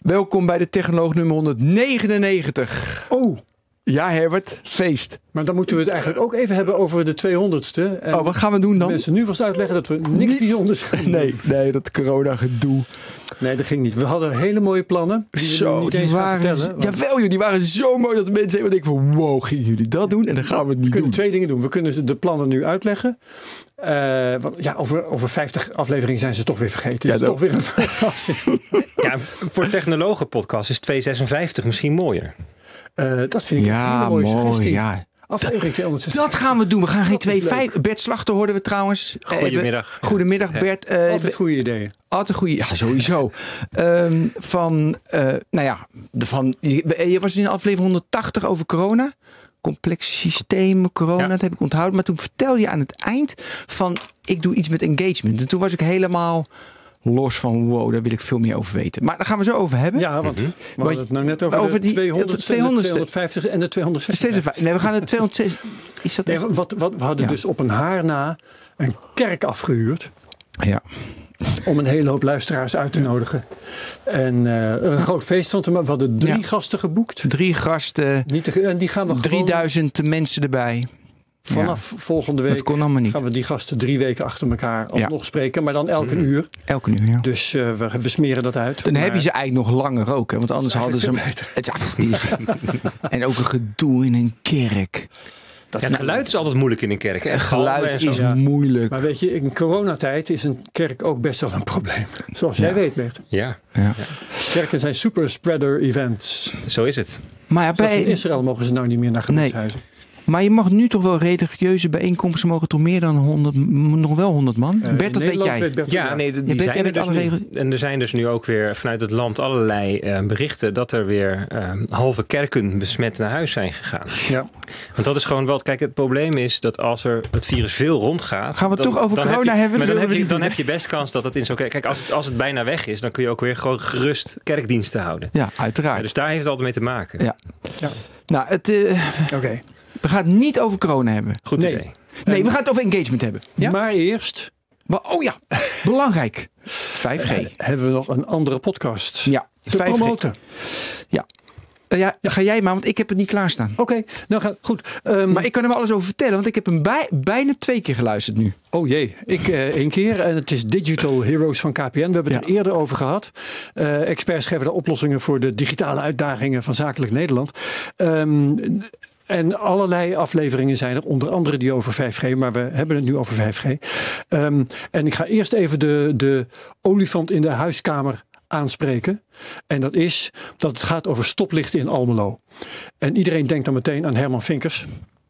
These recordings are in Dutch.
Welkom bij de Technoloog nummer 199. Oh! Ja, Herbert, feest. Maar dan moeten we het eigenlijk ook even hebben over de 200ste. En wat gaan we doen dan? Mensen nu vast uitleggen dat we niks bijzonders gaan doen. Nee, dat corona-gedoe. Nee, dat ging niet. We hadden hele mooie plannen. Die we niet eens gaan vertellen. Jawel, joh, die waren zo mooi dat de mensen even denken van... wow, gingen jullie dat doen? En dan gaan we het niet doen. We kunnen twee dingen doen. We kunnen de plannen nu uitleggen. Over 50 afleveringen zijn ze toch weer vergeten. Ja, dat is toch weer een verrassing. Ja, voor technologenpodcast is 256 misschien mooier. Dat vind ik een hele mooie suggestie. Ja. Aflevering 260. Dat gaan we doen. We gaan geen 2,5. Bert Slachter hoorden we trouwens. Goedemiddag. Goedemiddag, Ja. Bert. Altijd goede ideeën. Altijd goede. Ja, sowieso. Je was in aflevering 180 over corona. Complexe systemen, corona, dat heb ik onthouden. Maar toen vertelde je aan het eind van... ik doe iets met engagement. En toen was ik helemaal... los van wow, daar wil ik veel meer over weten. Maar daar gaan we zo over hebben. Ja, want we hadden het nou net over de 200, 250 en de 256. Nee, we gaan de 206. Is dat we hadden dus op een haar na een kerk afgehuurd. Ja. Om een hele hoop luisteraars uit te nodigen. En een groot feest van te maken. We hadden 3 gasten geboekt. 3 gasten. En die gaan we 3000 mensen erbij. Vanaf volgende week gaan we die gasten 3 weken achter elkaar alsnog spreken. Maar dan elke uur. Elke uur, ja. Dus we smeren dat uit. Dan heb je ze eigenlijk nog langer ook. Hè? Want anders hadden ze en ook een gedoe in een kerk. Het geluid is altijd moeilijk in een kerk. Het geluid is moeilijk. Maar weet je, in coronatijd is een kerk ook best wel een probleem. Zoals jij weet, Bert. Ja. Kerken zijn super spreader events. Zo is het. Maar in Israël mogen ze nou niet meer naar gebedshuizen. Maar je mag nu toch wel religieuze bijeenkomsten mogen toch meer dan 100, nog wel 100 man? Bert, dat weet jij. Die zijn er dus nu. En er zijn dus nu ook weer vanuit het land allerlei berichten dat er weer halve kerken besmet naar huis zijn gegaan. Ja. Want dat is gewoon wel, kijk, het probleem is dat als er het virus veel rondgaat. Gaan we het toch over corona hebben? Maar dan heb je best kans dat het in zo'n kerk. Kijk, als het bijna weg is, dan kun je ook weer gewoon gerust kerkdiensten houden. Ja, uiteraard. Dus daar heeft het altijd mee te maken. Ja. Nou, Oké. We gaan het niet over corona hebben. Goed idee. Nee, we gaan het over engagement hebben. Ja? Maar eerst... Oh ja, belangrijk. 5G. Hebben we nog een andere podcast te 5G. Promoten. Ja. Ga jij maar, want ik heb het niet klaarstaan. Oké, nou goed. Maar ik kan er wel alles over vertellen, want ik heb hem bijna 2 keer geluisterd nu. Oh jee, ik 1 keer. En het is Digital Heroes van KPN. We hebben het er eerder over gehad. Experts geven de oplossingen voor de digitale uitdagingen van Zakelijk Nederland. En allerlei afleveringen zijn er, onder andere die over 5G, maar we hebben het nu over 5G. En ik ga eerst even de olifant in de huiskamer aanspreken. En dat is dat het gaat over stoplichten in Almelo. En iedereen denkt dan meteen aan Herman Vinkers.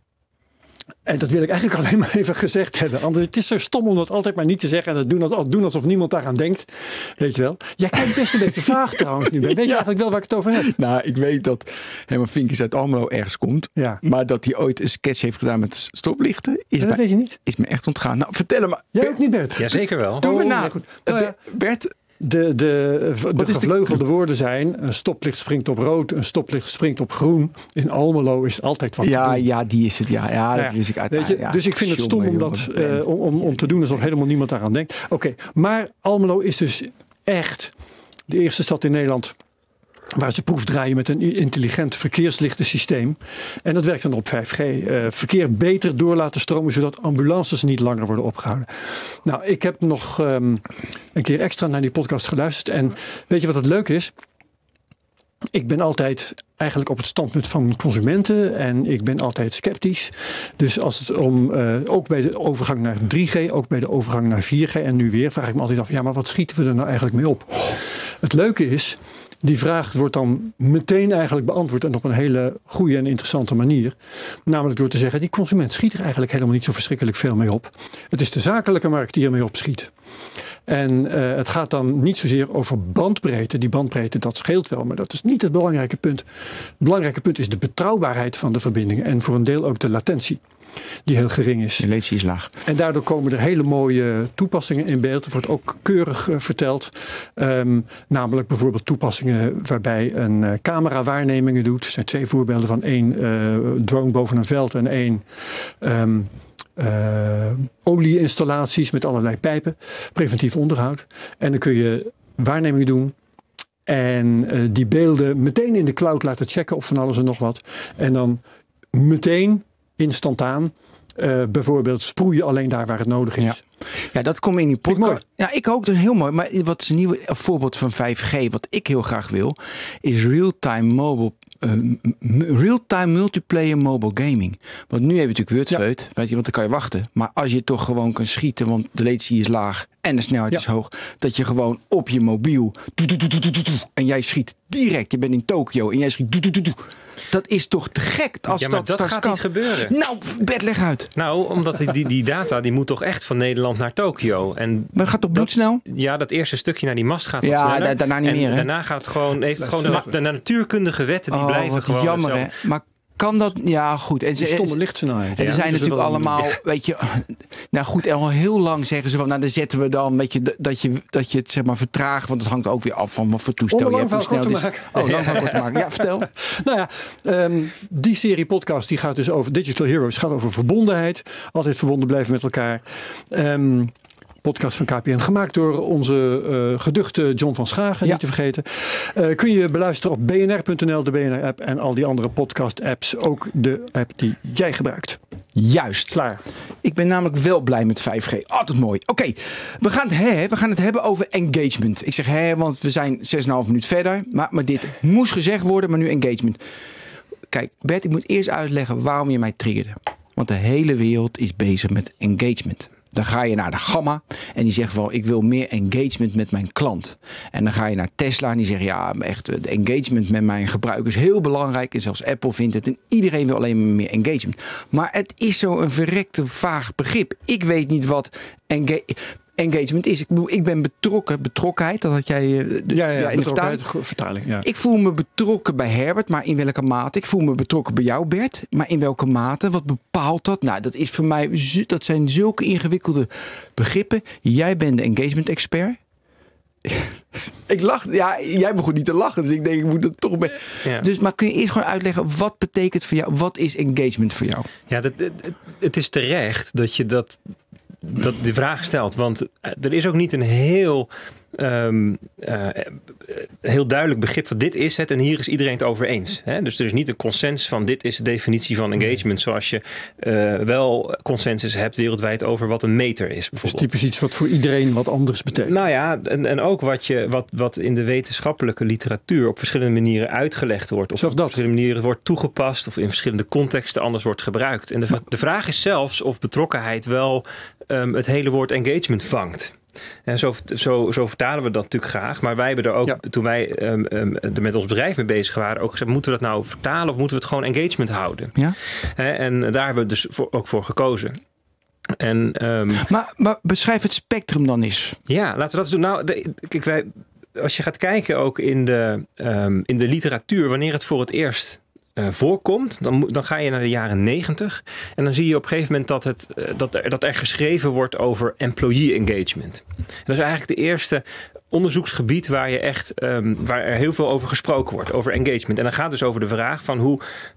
En dat wil ik eigenlijk alleen maar even gezegd hebben. Anders het is zo stom om dat altijd maar niet te zeggen. En dat doen alsof niemand daaraan denkt. Weet je wel. Jij kijkt best een beetje vaag trouwens nu. Weet je eigenlijk wel waar ik het over heb? Nou, ik weet dat Herman Vinkers uit Almelo ergens komt. Ja. Maar dat hij ooit een sketch heeft gedaan met stoplichten. Dat weet je niet. Is me echt ontgaan. Nou, vertel hem maar. Jij ook niet, Bert? Jazeker wel. Doe me na. Bert... De gevleugelde woorden zijn: een stoplicht springt op rood, een stoplicht springt op groen. In Almelo is altijd wat te doen. Ja, die is het. Ja, dat wist ik uit. Dus ik vind het stom om te doen alsof helemaal niemand daaraan denkt. Oké, maar Almelo is dus echt de eerste stad in Nederland waar ze proefdraaien met een intelligent verkeerslichtensysteem. En dat werkt dan op 5G. Verkeer beter door laten stromen, zodat ambulances niet langer worden opgehouden. Nou, ik heb nog een keer extra naar die podcast geluisterd. En weet je wat het leuke is? Ik ben altijd eigenlijk op het standpunt van consumenten en ik ben altijd sceptisch. Dus als het ook bij de overgang naar 3G, ook bij de overgang naar 4G en nu weer, vraag ik me altijd af, maar wat schieten we er nou eigenlijk mee op? Het leuke is, die vraag wordt dan meteen eigenlijk beantwoord en op een hele goede en interessante manier. Namelijk door te zeggen, die consument schiet er eigenlijk helemaal niet zo verschrikkelijk veel mee op. Het is de zakelijke markt die ermee opschiet. En het gaat dan niet zozeer over bandbreedte. Die bandbreedte, dat scheelt wel, maar dat is niet het belangrijke punt. Het belangrijke punt is de betrouwbaarheid van de verbindingen en voor een deel ook de latentie, die heel gering is. De latentie is laag. En daardoor komen er hele mooie toepassingen in beeld. Er wordt ook keurig verteld. Namelijk bijvoorbeeld toepassingen waarbij een camera waarnemingen doet. Er zijn 2 voorbeelden van 1 drone boven een veld en 1 olieinstallaties met allerlei pijpen. Preventief onderhoud. En dan kun je waarnemingen doen En die beelden meteen in de cloud laten checken op van alles en nog wat. En dan meteen instantaan bijvoorbeeld sproeien alleen daar waar het nodig is. Ja, dat komt in die podcast. Ja, ik ook, dat is heel mooi. Maar wat is een nieuwe voorbeeld van 5G, wat ik heel graag wil, is real-time multiplayer mobile gaming. Want nu heb je natuurlijk Wordfeud, weet je, want dan kan je wachten. Maar als je toch gewoon kan schieten, want de latency is laag en de snelheid is hoog, dat je gewoon op je mobiel en jij schiet direct. Je bent in Tokio en jij schiet. Dat is toch te gek als maar dat gaat niet gebeuren. Nou, Bert, leg uit. Nou, omdat die data die moet toch echt van Nederland naar Tokio. En maar gaat toch bloedsnel? Ja, dat eerste stukje naar die mast gaat wat sneller. Daarna niet meer. Hè? Daarna gaat de natuurkundige wetten die blijven gewoon. Jammer, hè? Maar kan dat? Ja, goed. En die stomme lichtsnelheid. En er zijn natuurlijk allemaal, weet je, nou goed, al heel lang zeggen ze van, nou dan zetten we dan, weet je, dat je het zeg maar vertraagt, want het hangt ook weer af van wat voor toestel je hebt. Lang van kort te maken. Ja, vertel. Nou ja, die serie podcast die gaat dus over Digital Heroes, gaat over verbondenheid, altijd verbonden blijven met elkaar. Podcast van KPN, gemaakt door onze geduchte John van Schagen, niet te vergeten. Kun je beluisteren op bnr.nl, de BNR-app en al die andere podcast-apps. Ook de app die jij gebruikt. Juist. Klaar. Ik ben namelijk wel blij met 5G. Altijd mooi. Oké, we gaan het hebben over engagement. Ik zeg want we zijn 6,5 minuten verder. Maar dit moest gezegd worden, maar nu engagement. Kijk, Bert, ik moet eerst uitleggen waarom je mij triggerde. Want de hele wereld is bezig met engagement. Dan ga je naar de Gamma en die zegt wel, ik wil meer engagement met mijn klant. En dan ga je naar Tesla en die zegt, ja, echt, de engagement met mijn gebruikers is heel belangrijk. En zelfs Apple vindt het en iedereen wil alleen maar meer engagement. Maar het is zo een verrekte vaag begrip. Ik weet niet wat engagement is. Ik ben betrokkenheid, dat had jij in de vertaling. Ja. Ik voel me betrokken bij Herbert, maar in welke mate? Ik voel me betrokken bij jou, Bert, maar in welke mate? Wat bepaalt dat? Nou, dat is voor mij, dat zijn zulke ingewikkelde begrippen. Jij bent de engagement expert. Ik lach, ja, jij begon niet te lachen, dus ik denk, ik moet het toch bij. Ja. Dus, maar kun je eerst gewoon uitleggen, wat betekent voor jou, wat is engagement voor jou? Ja, het is terecht dat je dat de vraag stelt. Want er is ook niet een heel duidelijk begrip van dit is het en hier is iedereen het over eens. Hè? Dus er is niet een consensus van dit is de definitie van engagement, zoals je wel consensus hebt wereldwijd over wat een meter is. Dat is typisch iets wat voor iedereen wat anders betekent. Nou ja, en ook wat in de wetenschappelijke literatuur op verschillende manieren uitgelegd wordt. Of op verschillende manieren wordt toegepast of in verschillende contexten anders wordt gebruikt. En de vraag is zelfs of betrokkenheid wel het hele woord engagement vangt. En zo vertalen we dat natuurlijk graag. Maar wij hebben er ook, toen wij er met ons bedrijf mee bezig waren, ook gezegd, moeten we dat nou vertalen of moeten we het gewoon engagement houden? Ja? En daar hebben we dus ook voor gekozen. En, maar beschrijf het spectrum dan eens. Ja, laten we dat doen. Nou, als je gaat kijken ook in de literatuur, wanneer het voor het eerst voorkomt, dan ga je naar de jaren 90 en dan zie je op een gegeven moment dat er geschreven wordt over employee engagement. En dat is eigenlijk de eerste onderzoeksgebied waar er heel veel over gesproken wordt, over engagement. En dan gaat het dus over de vraag van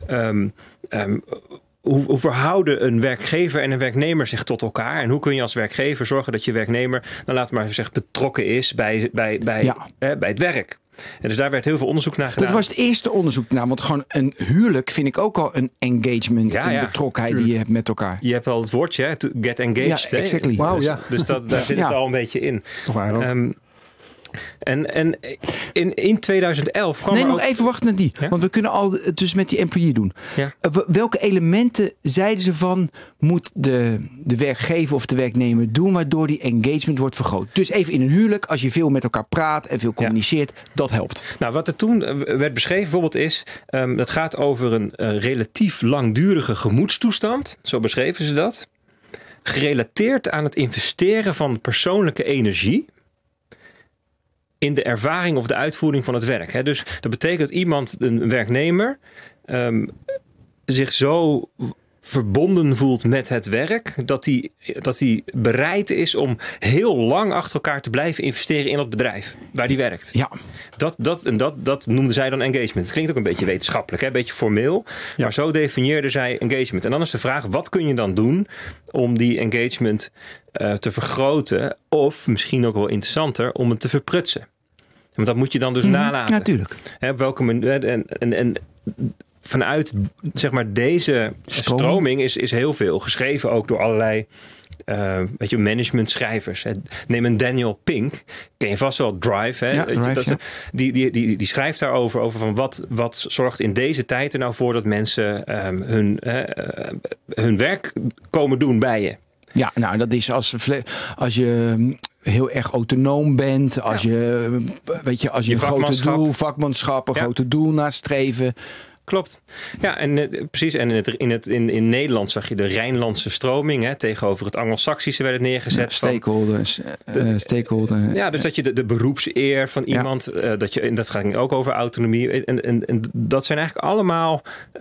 hoe verhouden een werkgever en een werknemer zich tot elkaar? En hoe kun je als werkgever zorgen dat je werknemer, laten we maar zeggen, betrokken is bij het werk? En dus daar werd heel veel onderzoek naar gedaan. Dat was het eerste onderzoek naar. Want gewoon een huwelijk vind ik ook al een engagement. Een betrokkenheid die je hebt met elkak. Je hebt al het woordje, to get engaged. Ja, exactly. Wow, dus daar zit het al een beetje in. Toch waar ook. En in 2011 kwam nog even wachten naar die. Ja? Want we kunnen al dus met die employee doen. Ja. Welke elementen zeiden ze van moet de werkgever of de werknemer doen waardoor die engagement wordt vergroot? Dus even in een huwelijk, als je veel met elkaar praat en veel communiceert, dat helpt. Nou, wat er toen werd beschreven bijvoorbeeld is, dat gaat over een relatief langdurige gemoedstoestand. Zo beschreven ze dat. Gerelateerd aan het investeren van persoonlijke energie in de ervaring of de uitvoering van het werk. Dus dat betekent dat iemand, een werknemer, zich zo verbonden voelt met het werk, dat hij bereid is om heel lang achter elkaar te blijven investeren in dat bedrijf waar hij werkt. Ja. Dat noemden zij dan engagement. Het klinkt ook een beetje wetenschappelijk, een beetje formeel, maar zo definieerden zij engagement. En dan is de vraag, wat kun je dan doen om die engagement te vergroten of misschien ook wel interessanter om het te verprutsen? Want dat moet je dan dus nalaten. Ja, natuurlijk. Op welke manier... En vanuit zeg maar deze stroming is heel veel geschreven, ook door allerlei managementschrijvers. Neem een Daniel Pink, ken je vast wel, Drive. Hè? Ja, Drive, die schrijft daarover over van wat zorgt in deze tijd er nou voor dat mensen hun werk komen doen bij je. Ja, nou dat is als je heel erg autonoom bent, als je een grote doel, vakmanschap, een grote doel nastreven. Klopt. Ja, en precies. En in Nederland zag je de Rijnlandse stroming. Hè, tegenover het Anglo-Saxische werd het neergezet. Stakeholders. Ja, dus dat je de beroepseer van iemand. Dat ging ook over autonomie. En dat zijn eigenlijk allemaal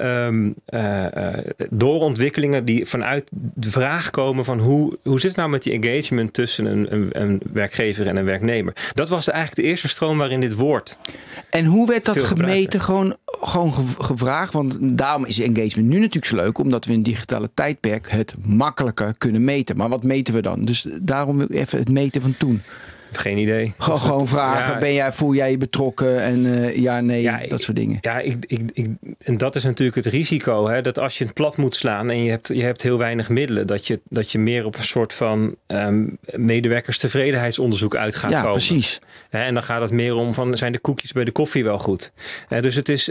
doorontwikkelingen die vanuit de vraag komen van hoe zit het nou met die engagement tussen een werkgever en een werknemer. Dat was eigenlijk de eerste stroom waarin dit woord. En hoe werd dat gemeten? Gewoon gevraagd, want daarom is engagement nu natuurlijk zo leuk, omdat we in het digitale tijdperk het makkelijker kunnen meten. Maar wat meten we dan? Dus daarom even het meten van toen. Geen idee. Gewoon vragen, ja, voel jij je betrokken en dat soort dingen. Ja, en dat is natuurlijk het risico. Hè, dat als je het plat moet slaan en je hebt heel weinig middelen, dat je meer op een soort van medewerkerstevredenheidsonderzoek uit gaat komen. Ja, precies. Hè, en dan gaat het meer om van, zijn de koekjes bij de koffie wel goed? Dus het is,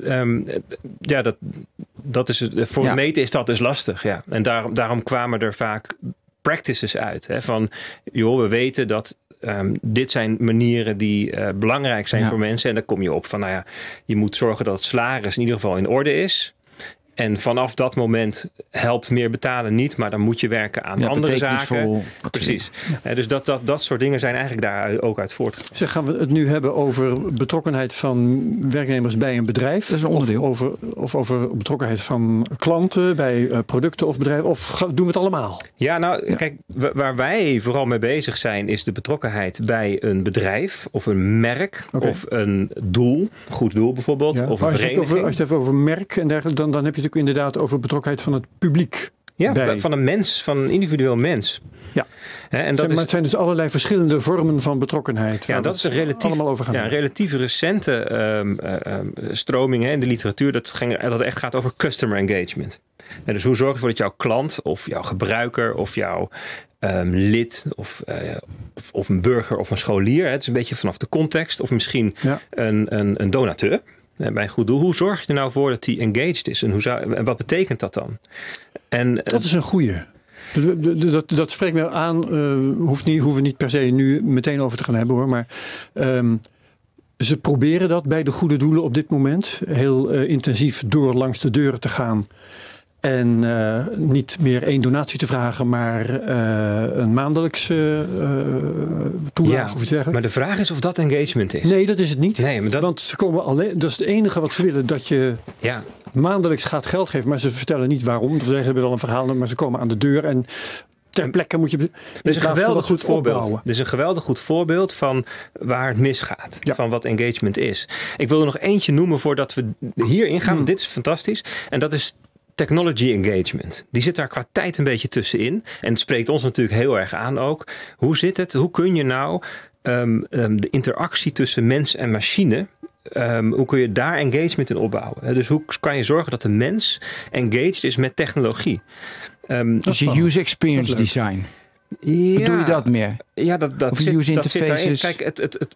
dat is voor het meten is dat dus lastig. Ja. En daarom kwamen er vaak practices uit. Hè, van, joh, we weten dat dit zijn manieren die belangrijk zijn voor mensen. En dan kom je op van, nou ja, je moet zorgen dat het salaris in ieder geval in orde is. En vanaf dat moment helpt meer betalen niet, maar dan moet je werken aan andere zaken. Precies. Ja. Dus dat soort dingen zijn eigenlijk daar ook uit voortgekomen. Zeg, gaan we het nu hebben over betrokkenheid van werknemers bij een bedrijf? Dat is een onderdeel. Of over betrokkenheid van klanten bij producten of bedrijven? Of doen we het allemaal? Ja, nou, kijk, waar wij vooral mee bezig zijn, is de betrokkenheid bij een bedrijf of een merk of een doel. Een goed doel bijvoorbeeld. Of een vereniging. Als je het hebt over merk en dergelijke, dan heb je natuurlijk inderdaad over betrokkenheid van het publiek. Ja, van een mens, van een individueel mens. Ja. Maar het zijn dus allerlei verschillende vormen van betrokkenheid. Ja, dat is een relatief recente stroming in de literatuur. Dat echt gaat over customer engagement. En dus hoe zorg je ervoor dat jouw klant of jouw gebruiker of jouw lid of een burger of een scholier, het is een beetje vanaf de context, of misschien een donateur bij een goed doel. Hoe zorg je er nou voor dat die engaged is? En wat betekent dat dan? Dat is een goeie. Dat spreekt me aan. Hoeven we niet per se nu meteen over te gaan hebben hoor. Maar ze proberen dat bij de goede doelen op dit moment. Heel intensief door langs de deuren te gaan. En niet meer 1 donatie te vragen, maar een maandelijkse toelage of iets dergelijks. Maar de vraag is of dat engagement is. Nee, dat is het niet. Nee, maar want ze komen alleen. Dat is het enige wat ze willen, dat je maandelijks gaat geld geven. Maar ze vertellen niet waarom. Ze hebben wel een verhaal, maar ze komen aan de deur en ter plekke moet je. Dit is een geweldig goed voorbeeld. Dit is een geweldig goed voorbeeld van waar het misgaat. Ja. Van wat engagement is. Ik wil er nog eentje noemen voordat we hierin gaan. Dit is fantastisch. En dat is technology engagement. Die zit daar qua tijd een beetje tussenin. En het spreekt ons natuurlijk heel erg aan ook. Hoe zit het? Hoe kun je nou de interactie tussen mens en machine, hoe kun je daar engagement in opbouwen? Dus hoe kan je zorgen dat de mens engaged is met technologie? Dus je user experience design. Ja, hoe doe je dat meer? Ja, dat zit daarin. Kijk,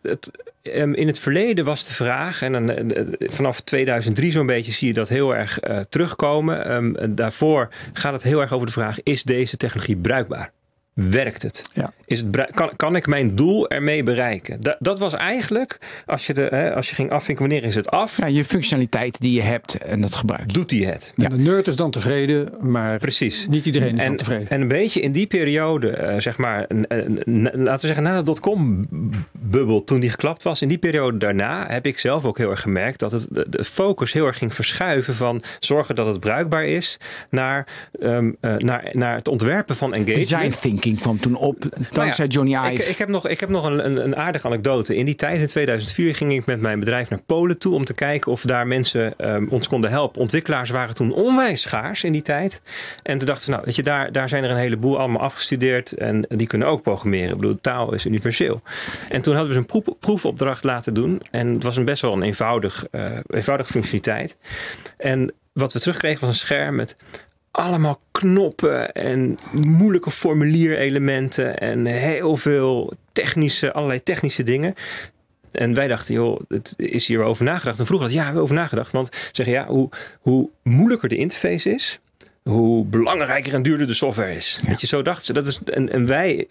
in het verleden was de vraag, en vanaf 2003 zo'n beetje zie je dat heel erg terugkomen. Daarvoor gaat het heel erg over de vraag, is deze technologie bruikbaar? Werkt het? Ja. Kan ik mijn doel ermee bereiken? Dat was eigenlijk, als je ging afvinken, wanneer is het af? Ja, je functionaliteit die je hebt en dat gebruik je. Doet die het? Ja. De nerd is dan tevreden, maar precies. Niet iedereen is dan tevreden. En een beetje in die periode, zeg maar, laten we zeggen na de dotcom-bubbel, toen die geklapt was, in die periode daarna heb ik zelf ook heel erg gemerkt dat de focus heel erg ging verschuiven van zorgen dat het bruikbaar is naar het ontwerpen van engagement. Design thinking. thinking kwam toen op, dankzij Johnny Ive. Ik heb nog een aardige anekdote. In die tijd, in 2004, ging ik met mijn bedrijf naar Polen toe om te kijken of daar mensen ons konden helpen. Ontwikkelaars waren toen onwijs schaars in die tijd. En toen dachten we, weet je, daar zijn er een heleboel allemaal afgestudeerd en die kunnen ook programmeren. Ik bedoel, taal is universeel. En toen hadden we een proefopdracht laten doen. En het was best wel een eenvoudige functionaliteit. En wat we terugkregen was een scherm met allemaal knoppen en moeilijke formulierelementen en heel veel allerlei technische dingen. En wij dachten, joh, het is hier over nagedacht. En vroeger hadden we over nagedacht. Want zeggen, hoe moeilijker de interface is, hoe belangrijker en duurder de software is. Ja. Weet je, zo dachten ze. Dat is, en wij,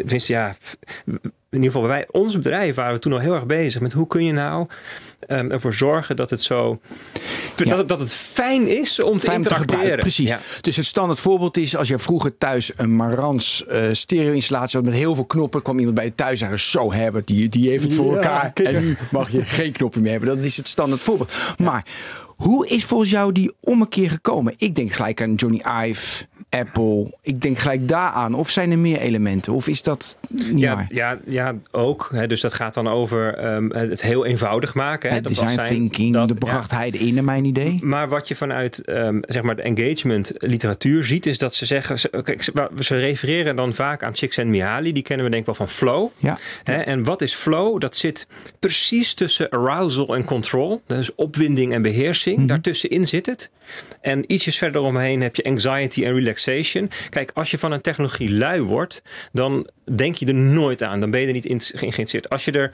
in ieder geval ons bedrijf waren we toen al heel erg bezig met hoe kun je nou ervoor zorgen dat het zo dat het fijn is om te interacteren. Precies. Ja. Dus het standaard voorbeeld is als je vroeger thuis een Marantz stereo-installatie had met heel veel knoppen, kwam iemand bij je thuis zeggen, zo Herbert, die heeft het voor elkaar. En nu mag je geen knoppen meer hebben. Dat is het standaard voorbeeld. Ja. Maar hoe is volgens jou die ommekeer gekomen? Ik denk gelijk aan Johnny Ive, Apple. Ik denk gelijk daaraan. Of zijn er meer elementen? Of is dat niet waar? Ja, ook. Hè, dus dat gaat dan over het heel eenvoudig maken. Hè, het design thinking, de brachtheid in, naar mijn idee. Maar wat je vanuit zeg maar de engagement literatuur ziet, is dat ze zeggen, ze refereren dan vaak aan Csikszentmihalyi. Die kennen we denk ik wel van flow. Ja. Hè, en wat is flow? Dat zit precies tussen arousal en control. Dus opwinding en beheersing. Daartussenin zit het. En ietsjes verder omheen heb je anxiety en relaxation. Kijk, als je van een technologie lui wordt, dan denk je er nooit aan. Dan ben je er niet geïnteresseerd. Als je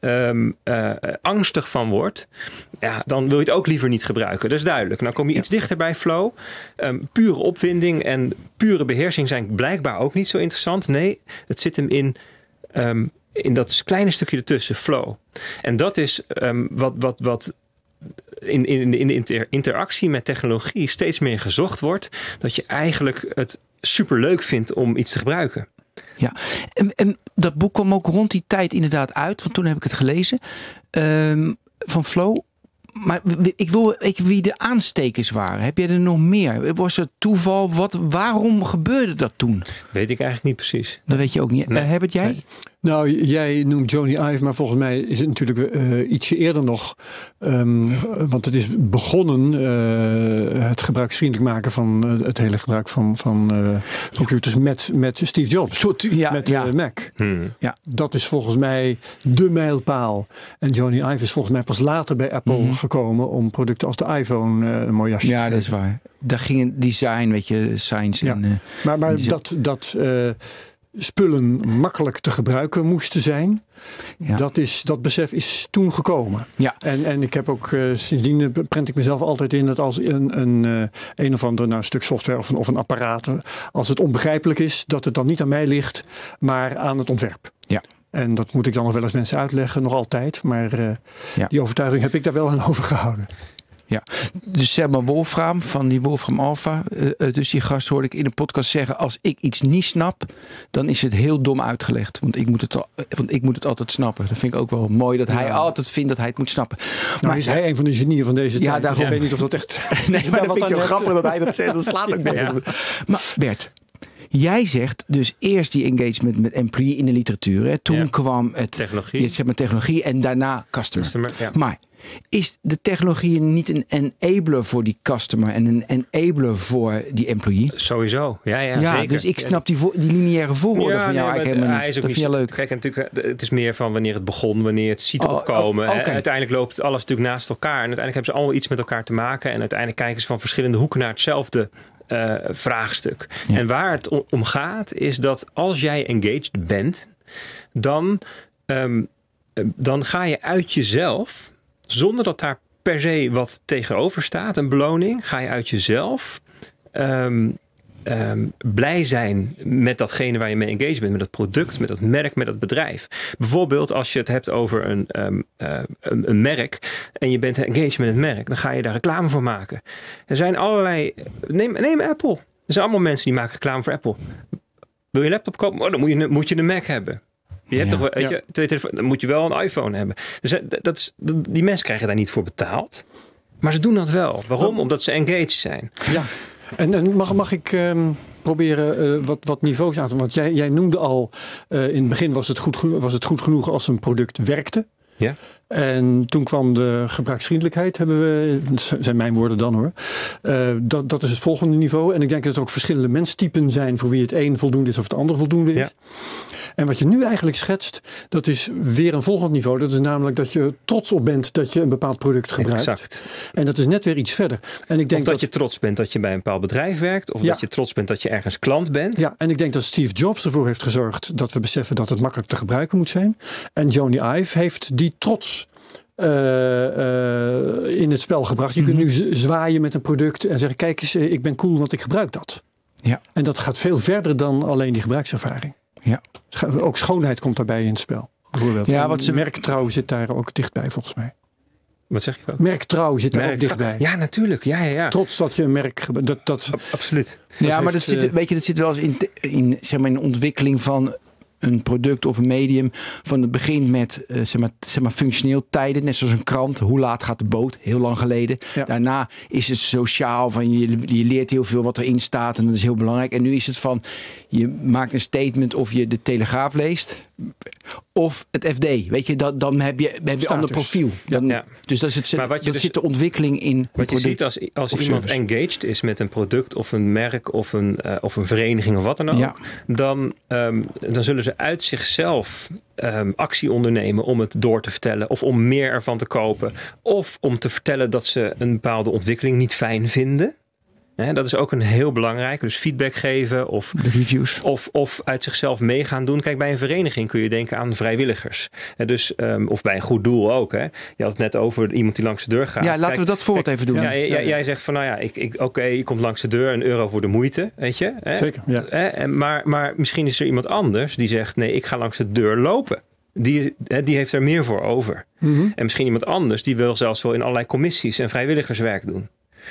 er angstig van wordt, dan wil je het ook liever niet gebruiken. Dat is duidelijk. Dan kom je iets dichter bij flow. Pure opwinding en pure beheersing zijn blijkbaar ook niet zo interessant. Nee, het zit hem in dat kleine stukje ertussen, flow. En dat is wat in de interactie met technologie steeds meer gezocht wordt, dat je eigenlijk het superleuk vindt om iets te gebruiken. Ja, en dat boek kwam ook rond die tijd inderdaad uit, want toen heb ik het gelezen, van Flow. Maar wie de aanstekers waren, heb jij er nog meer? Was het toeval? Waarom gebeurde dat toen? Weet ik eigenlijk niet precies. Dat weet je ook niet. Nee. Herbert, jij? Nee. Nou, jij noemt Johnny Ive, maar volgens mij is het natuurlijk ietsje eerder nog. Want het is begonnen, het gebruiksvriendelijk maken van het hele gebruik van computers met Steve Jobs. Met Mac. Ja. Dat is volgens mij de mijlpaal. En Johnny Ive is volgens mij pas later bij Apple gekomen om producten als de iPhone een mooi jasje te geven. Ja, dat is waar. Daar ging een design, weet je, science in. Maar dat spullen makkelijk te gebruiken moesten zijn. Ja. Dat besef is toen gekomen. Ja. En ik heb ook sindsdien prent ik mezelf altijd in dat als een of ander stuk software of een apparaat, als het onbegrijpelijk is, dat het dan niet aan mij ligt, maar aan het ontwerp. Ja. En dat moet ik dan nog wel eens mensen uitleggen, nog altijd. Maar die overtuiging heb ik daar wel aan overgehouden. Ja, dus zeg maar Wolfram van die Wolfram Alpha. Dus die gast hoorde ik in de podcast zeggen, als ik iets niet snap, dan is het heel dom uitgelegd. Want ik moet het altijd snappen. Dat vind ik ook wel mooi dat hij altijd vindt dat hij het moet snappen. Maar is hij een van de genieën van deze tijd? Daarom. Ik weet niet of dat echt... Nee, maar dat vind ik zo grappig dat hij dat zegt. Dat slaat ook nergens op. Maar Bert, jij zegt dus eerst die engagement met employee in de literatuur. Hè. Toen kwam het technologie en daarna customer. Maar is de technologie niet een enabler voor die customer en een enabler voor die employee? Sowieso, ja zeker. Dus ik snap die lineaire volgorde van jou eigenlijk helemaal niet. Dat vind je leuk. Kijk, natuurlijk, het is meer van wanneer het begon, wanneer je het ziet opkomen. Uiteindelijk loopt alles natuurlijk naast elkaar. En uiteindelijk hebben ze allemaal iets met elkaar te maken. En uiteindelijk kijken ze van verschillende hoeken naar hetzelfde vraagstuk. Ja. En waar het om gaat, is dat als jij engaged bent, dan ga je uit jezelf, zonder dat daar per se wat tegenover staat, een beloning, ga je uit jezelf blij zijn met datgene waar je mee engaged bent, met dat product, met dat merk, met dat bedrijf. Bijvoorbeeld als je het hebt over een merk en je bent engaged met het merk, dan ga je daar reclame voor maken. Er zijn allerlei... Neem Apple. Er zijn allemaal mensen die maken reclame voor Apple. Wil je laptop kopen? Oh, dan moet je een Mac hebben. Je hebt toch, weet je, dan moet je wel een iPhone hebben. Dus die mensen krijgen daar niet voor betaald. Maar ze doen dat wel. Waarom? Omdat ze engaged zijn. Ja. En mag ik proberen wat niveaus aan te... Want jij noemde al, in het begin was het goed genoeg als een product werkte. Ja. En toen kwam de gebruiksvriendelijkheid, dat zijn mijn woorden dan hoor. Dat is het volgende niveau. En ik denk dat er ook verschillende menstypen zijn voor wie het een voldoende is of het ander voldoende is. Ja. En wat je nu eigenlijk schetst, dat is weer een volgend niveau. Dat is namelijk dat je trots op bent dat je een bepaald product gebruikt. Exact. En dat is net weer iets verder. En ik denk dat je trots bent dat je bij een bepaald bedrijf werkt. Of dat je trots bent dat je ergens klant bent. Ja, en ik denk dat Steve Jobs ervoor heeft gezorgd dat we beseffen dat het makkelijk te gebruiken moet zijn. En Jony Ive heeft die trots in het spel gebracht. Je kunt nu zwaaien met een product en zeggen, kijk eens, ik ben cool, want ik gebruik dat. Ja. En dat gaat veel verder dan alleen die gebruikservaring. Ja. Ook schoonheid komt daarbij in het spel. Bijvoorbeeld. Ja, merktrouw zit daar ook dichtbij volgens mij. Wat zeg je? Merktrouw zit daar ook dichtbij. Ja, natuurlijk. Ja. Trots dat je een merk... Absoluut. Ja, maar dat zit wel eens in zeg maar, in de ontwikkeling van een product of een medium. Van het begin met zeg maar functioneel tijden. Net zoals een krant. Hoe laat gaat de boot? Heel lang geleden. Ja. Daarna is het sociaal. Van je leert heel veel wat erin staat. En dat is heel belangrijk. En nu is het van je maakt een statement of je de Telegraaf leest. Of het FD. Weet je, dan heb je een ander profiel. Dus dat zit de ontwikkeling in. Wat je ziet als iemand engaged is met een product of een merk of een vereniging of wat dan ook. Ja. Dan zullen ze uit zichzelf actie ondernemen om het door te vertellen. Of om meer ervan te kopen. Of om te vertellen dat ze een bepaalde ontwikkeling niet fijn vinden. Dat is ook een heel belangrijk. Dus feedback geven of de reviews. Of uit zichzelf mee gaan doen. Kijk, bij een vereniging kun je denken aan vrijwilligers. Dus, of bij een goed doel ook. Hè. Je had het net over iemand die langs de deur gaat. Ja, laten we dat voorbeeld even doen. Jij zegt van, je komt langs de deur, €1 voor de moeite. Weet je? Zeker, ja. Maar misschien is er iemand anders die zegt, nee, ik ga langs de deur lopen. Die heeft er meer voor over. Mm-hmm. En misschien iemand anders die wil zelfs wel in allerlei commissies en vrijwilligerswerk doen.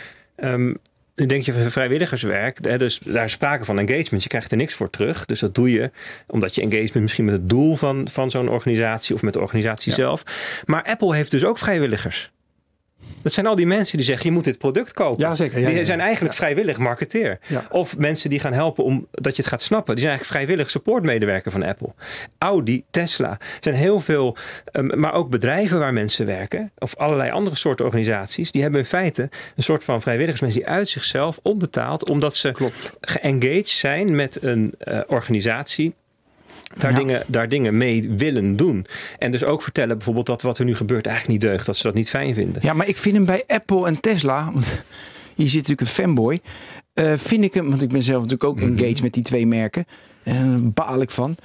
Nu denk je van vrijwilligerswerk, dus daar is sprake van engagement. Je krijgt er niks voor terug. Dus dat doe je omdat je engagement misschien met het doel van zo'n organisatie of met de organisatie zelf. Maar Apple heeft dus ook vrijwilligers. Dat zijn al die mensen die zeggen, je moet dit product kopen. Ja, zeker. Die zijn eigenlijk vrijwillig marketeer. Ja. Of mensen die gaan helpen omdat je het gaat snappen. Die zijn eigenlijk vrijwillig supportmedewerker van Apple. Audi, Tesla. Er zijn heel veel, maar ook bedrijven waar mensen werken. Of allerlei andere soorten organisaties. Die hebben in feite een soort van vrijwilligersmensen die uit zichzelf onbetaald. Omdat ze geengaged zijn met een organisatie. Daar dingen mee willen doen. En dus ook vertellen bijvoorbeeld dat wat er nu gebeurt eigenlijk niet deugt. Dat ze dat niet fijn vinden. Ja, maar ik vind hem bij Apple en Tesla. Want hier zit natuurlijk een fanboy. Vind ik hem, want ik ben zelf natuurlijk ook engaged met die twee merken. Daar baal ik van.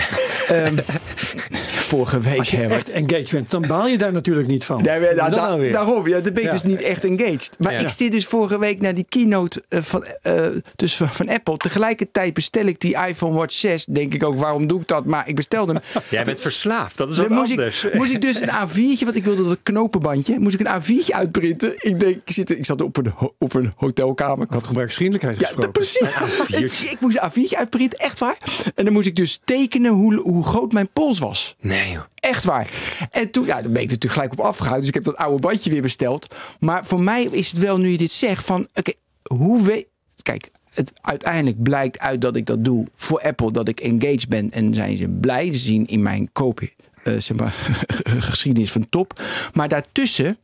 Vorige week. Als je echt engaged bent, dan baal je daar natuurlijk niet van. Nee, daarom, dat ben ik dus niet echt engaged. Maar ik zit dus vorige week naar die keynote van Apple. Tegelijkertijd bestel ik die iPhone Watch 6. Denk ik ook, waarom doe ik dat? Maar ik bestelde hem. Jij bent verslaafd, dat is wat anders. Moest ik dus een A4'tje, want ik wilde dat knopenbandje. Moest ik een A4'tje uitprinten. Ik zat op een hotelkamer. Ik had gebruiksvriendelijkheid gesproken. Ja, precies. Ik moest een A4'tje uitprinten, echt waar. En dan moest ik dus tekenen hoe groot mijn pols was. Nee joh. Echt waar. En toen, dan ben ik natuurlijk gelijk op afgehouden. Dus ik heb dat oude bandje weer besteld. Maar voor mij is het wel, nu je dit zegt, van kijk, het uiteindelijk blijkt uit dat ik dat doe voor Apple, dat ik engaged ben. En zijn ze blij. Ze zien in mijn geschiedenis van top. Maar daartussen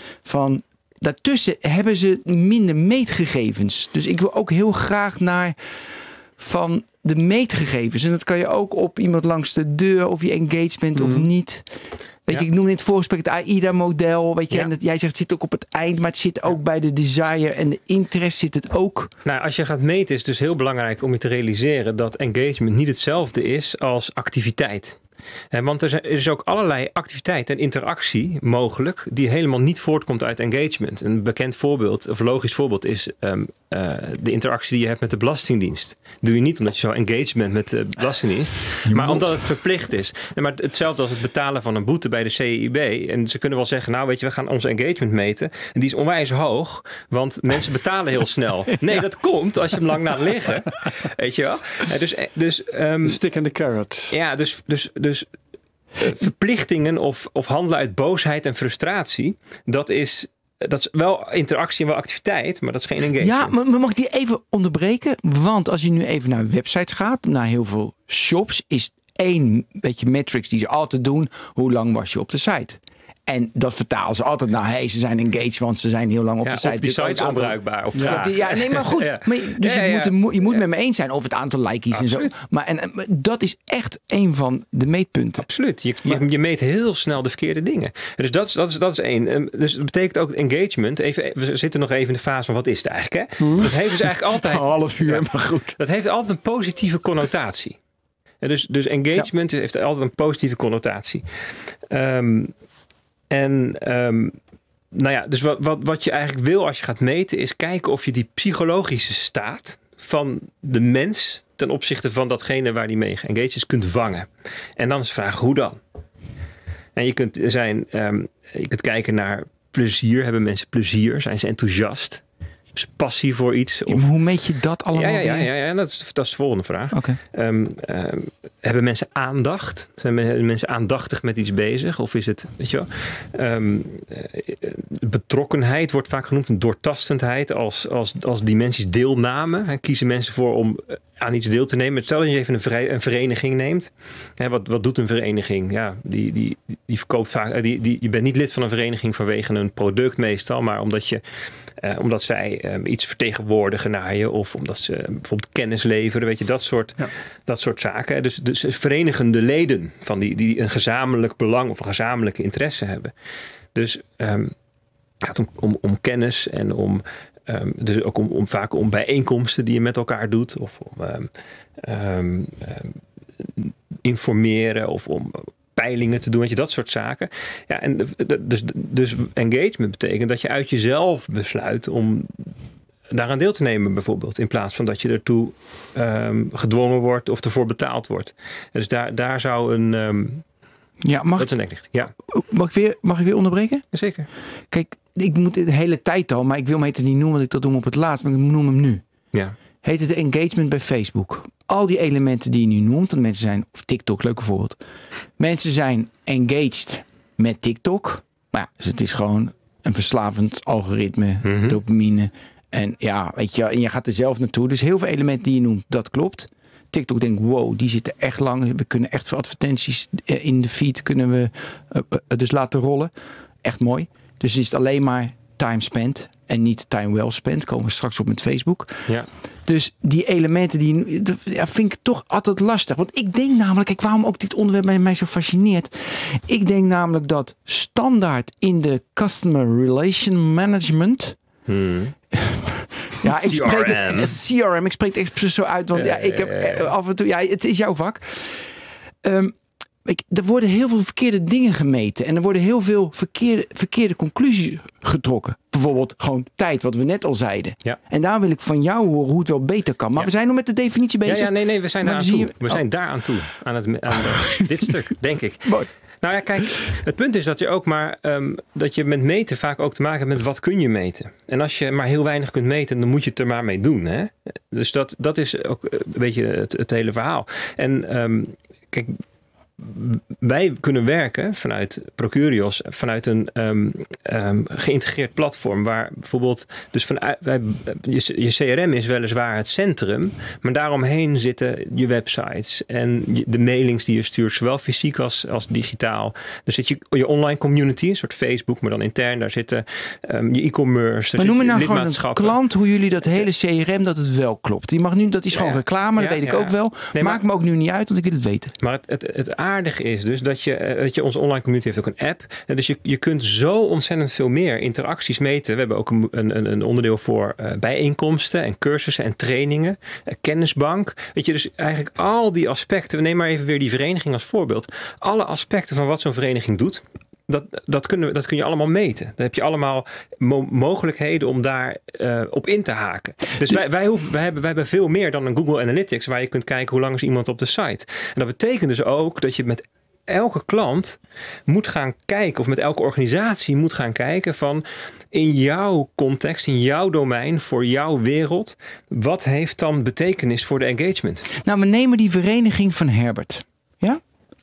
hebben ze minder meetgegevens. Dus ik wil ook heel graag naar van de meetgegevens. En dat kan je ook op iemand langs de deur, of je engaged bent of niet. Weet je, ik noem in het voorgesprek het AIDA-model. Weet je, en jij zegt het zit ook op het eind, maar het zit ook bij de desire en de interest zit het ook. Nou, als je gaat meten is het dus heel belangrijk om je te realiseren dat engagement niet hetzelfde is als activiteit. Want er is ook allerlei activiteit en interactie mogelijk die helemaal niet voortkomt uit engagement. Een bekend voorbeeld, of logisch voorbeeld is de interactie die je hebt met de Belastingdienst. Dat doe je niet omdat je zo engaged bent met de Belastingdienst, maar omdat het verplicht is. Maar hetzelfde als het betalen van een boete bij de CIB. En ze kunnen wel zeggen, nou weet je, we gaan onze engagement meten. En die is onwijs hoog, want mensen betalen heel snel. Nee, dat komt als je hem lang laat liggen. Weet je wel? Dus stick and the carrot. Ja, dus verplichtingen of handelen uit boosheid en frustratie, dat is dat is wel interactie en wel activiteit, maar dat is geen engagement. Ja, maar mag ik die even onderbreken? Want als je nu even naar websites gaat, naar heel veel shops, is één beetje metrics die ze altijd doen. Hoe lang was je op de site? En dat vertalen ze altijd naar, hey, ze zijn engaged, want ze zijn heel lang op de site. Of die site is onbruikbaar. Of nee, maar goed. Ja. Dus je moet met me eens zijn over het aantal likes en zo. Maar en dat is echt een van de meetpunten. Absoluut. Je meet heel snel de verkeerde dingen. Dus dat is één. Dus dat betekent ook engagement. We zitten nog even in de fase van wat is het eigenlijk? Hè? Dat heeft dus eigenlijk altijd... half uur, maar goed. Dat heeft altijd een positieve connotatie. Dus engagement heeft altijd een positieve connotatie. Dus wat je eigenlijk wil als je gaat meten is kijken of je die psychologische staat van de mens ten opzichte van datgene waar die mee geengaged is kunt vangen. En dan is de vraag, hoe dan? En je kunt kijken naar plezier. Hebben mensen plezier? Zijn ze enthousiast? Hebben ze passie voor iets? Of... Hoe meet je dat allemaal? Ja, dat is de volgende vraag. Okay. Hebben mensen aandacht? Zijn mensen aandachtig met iets bezig? Of is het, weet je wel? Betrokkenheid wordt vaak genoemd, een doortastendheid als dimensies deelname. En kiezen mensen voor om aan iets deel te nemen. Stel dat je even een vereniging neemt. Wat doet een vereniging? Ja, die verkoopt vaak. Je bent niet lid van een vereniging vanwege een product meestal, maar omdat zij iets vertegenwoordigen naar je, of omdat ze bijvoorbeeld kennis leveren, weet je, dat soort zaken. Dus verenigende leden van die een gezamenlijk belang of een gezamenlijke interesse hebben. Dus het gaat om kennis en dus ook vaak om bijeenkomsten die je met elkaar doet, of om informeren of om peilingen te doen, weet je, dat soort zaken. Ja, en dus engagement betekent dat je uit jezelf besluit om daaraan deel te nemen, bijvoorbeeld, in plaats van dat je ertoe gedwongen wordt of ervoor betaald wordt. Dus daar zou een dat is een negatief. Ja. Mag ik weer onderbreken? Zeker. Kijk, ik moet de hele tijd al, maar ik wil hem niet noemen, want ik dat doe op het laatst, maar ik noem hem nu. Ja. Heet het engagement bij Facebook. Al die elementen die je nu noemt, want mensen zijn, of TikTok, leuke voorbeeld. Mensen zijn engaged met TikTok. Maar ja, dus het is gewoon een verslavend algoritme, dopamine. En ja, weet je, en je gaat er zelf naartoe. Dus heel veel elementen die je noemt, dat klopt. TikTok denkt, wow, die zitten echt lang. We kunnen echt veel advertenties in de feed kunnen we dus laten rollen. Echt mooi. Dus is het alleen maar time spent en niet time well spent. Komen we straks op met Facebook. Ja. Dus die elementen vind ik toch altijd lastig. Want ik denk namelijk, kijk, waarom ook dit onderwerp mij zo fascineert. Ik denk namelijk dat standaard in de Customer Relation Management. Ja, ik spreek het CRM. Ik spreek het expres zo uit, want ik heb af en toe. Ja, het is jouw vak. Er worden heel veel verkeerde dingen gemeten. En er worden heel veel verkeerde conclusies getrokken. Bijvoorbeeld gewoon tijd, wat we net al zeiden. Ja. En daar wil ik van jou horen hoe het wel beter kan. Maar we zijn nog met de definitie bezig. Nee, we zijn daar aan toe. We zijn daar aan toe. Aan dit stuk, denk ik. Mooi. Nou ja, kijk, het punt is dat je ook maar dat je met meten vaak ook te maken hebt met wat kun je meten. En als je maar heel weinig kunt meten, dan moet je het er maar mee doen. Hè? Dus dat is ook een beetje het hele verhaal. En kijk, wij kunnen werken vanuit Procurios, vanuit een geïntegreerd platform waar bijvoorbeeld, dus je CRM is weliswaar het centrum, maar daaromheen zitten je websites en de mailings die je stuurt, zowel fysiek als digitaal. Er zit je online community, een soort Facebook, maar dan intern. Daar zitten je e-commerce. Maar noem me nou gewoon een klant hoe jullie dat hele CRM, dat het wel klopt. Die mag nu, dat is gewoon reclame, dat weet ik ook wel. Nee, maakt me ook nu niet uit, want ik wil het weten. Maar het aardige is dus dat je onze online community heeft ook een app. En dus je kunt zo ontzettend veel meer interacties meten. We hebben ook een onderdeel voor bijeenkomsten en cursussen en trainingen. Kennisbank. Weet je, dus eigenlijk al die aspecten. We nemen maar even weer die vereniging als voorbeeld. Alle aspecten van wat zo'n vereniging doet. Dat kun je allemaal meten. Dan heb je allemaal mogelijkheden om daar op in te haken. Dus wij hebben veel meer dan een Google Analytics waar je kunt kijken hoe lang is iemand op de site. En dat betekent dus ook dat je met elke klant moet gaan kijken, of met elke organisatie moet gaan kijken van in jouw context, in jouw domein, voor jouw wereld, wat heeft dan betekenis voor de engagement? Nou, we nemen die vereniging van Herbert. Ja?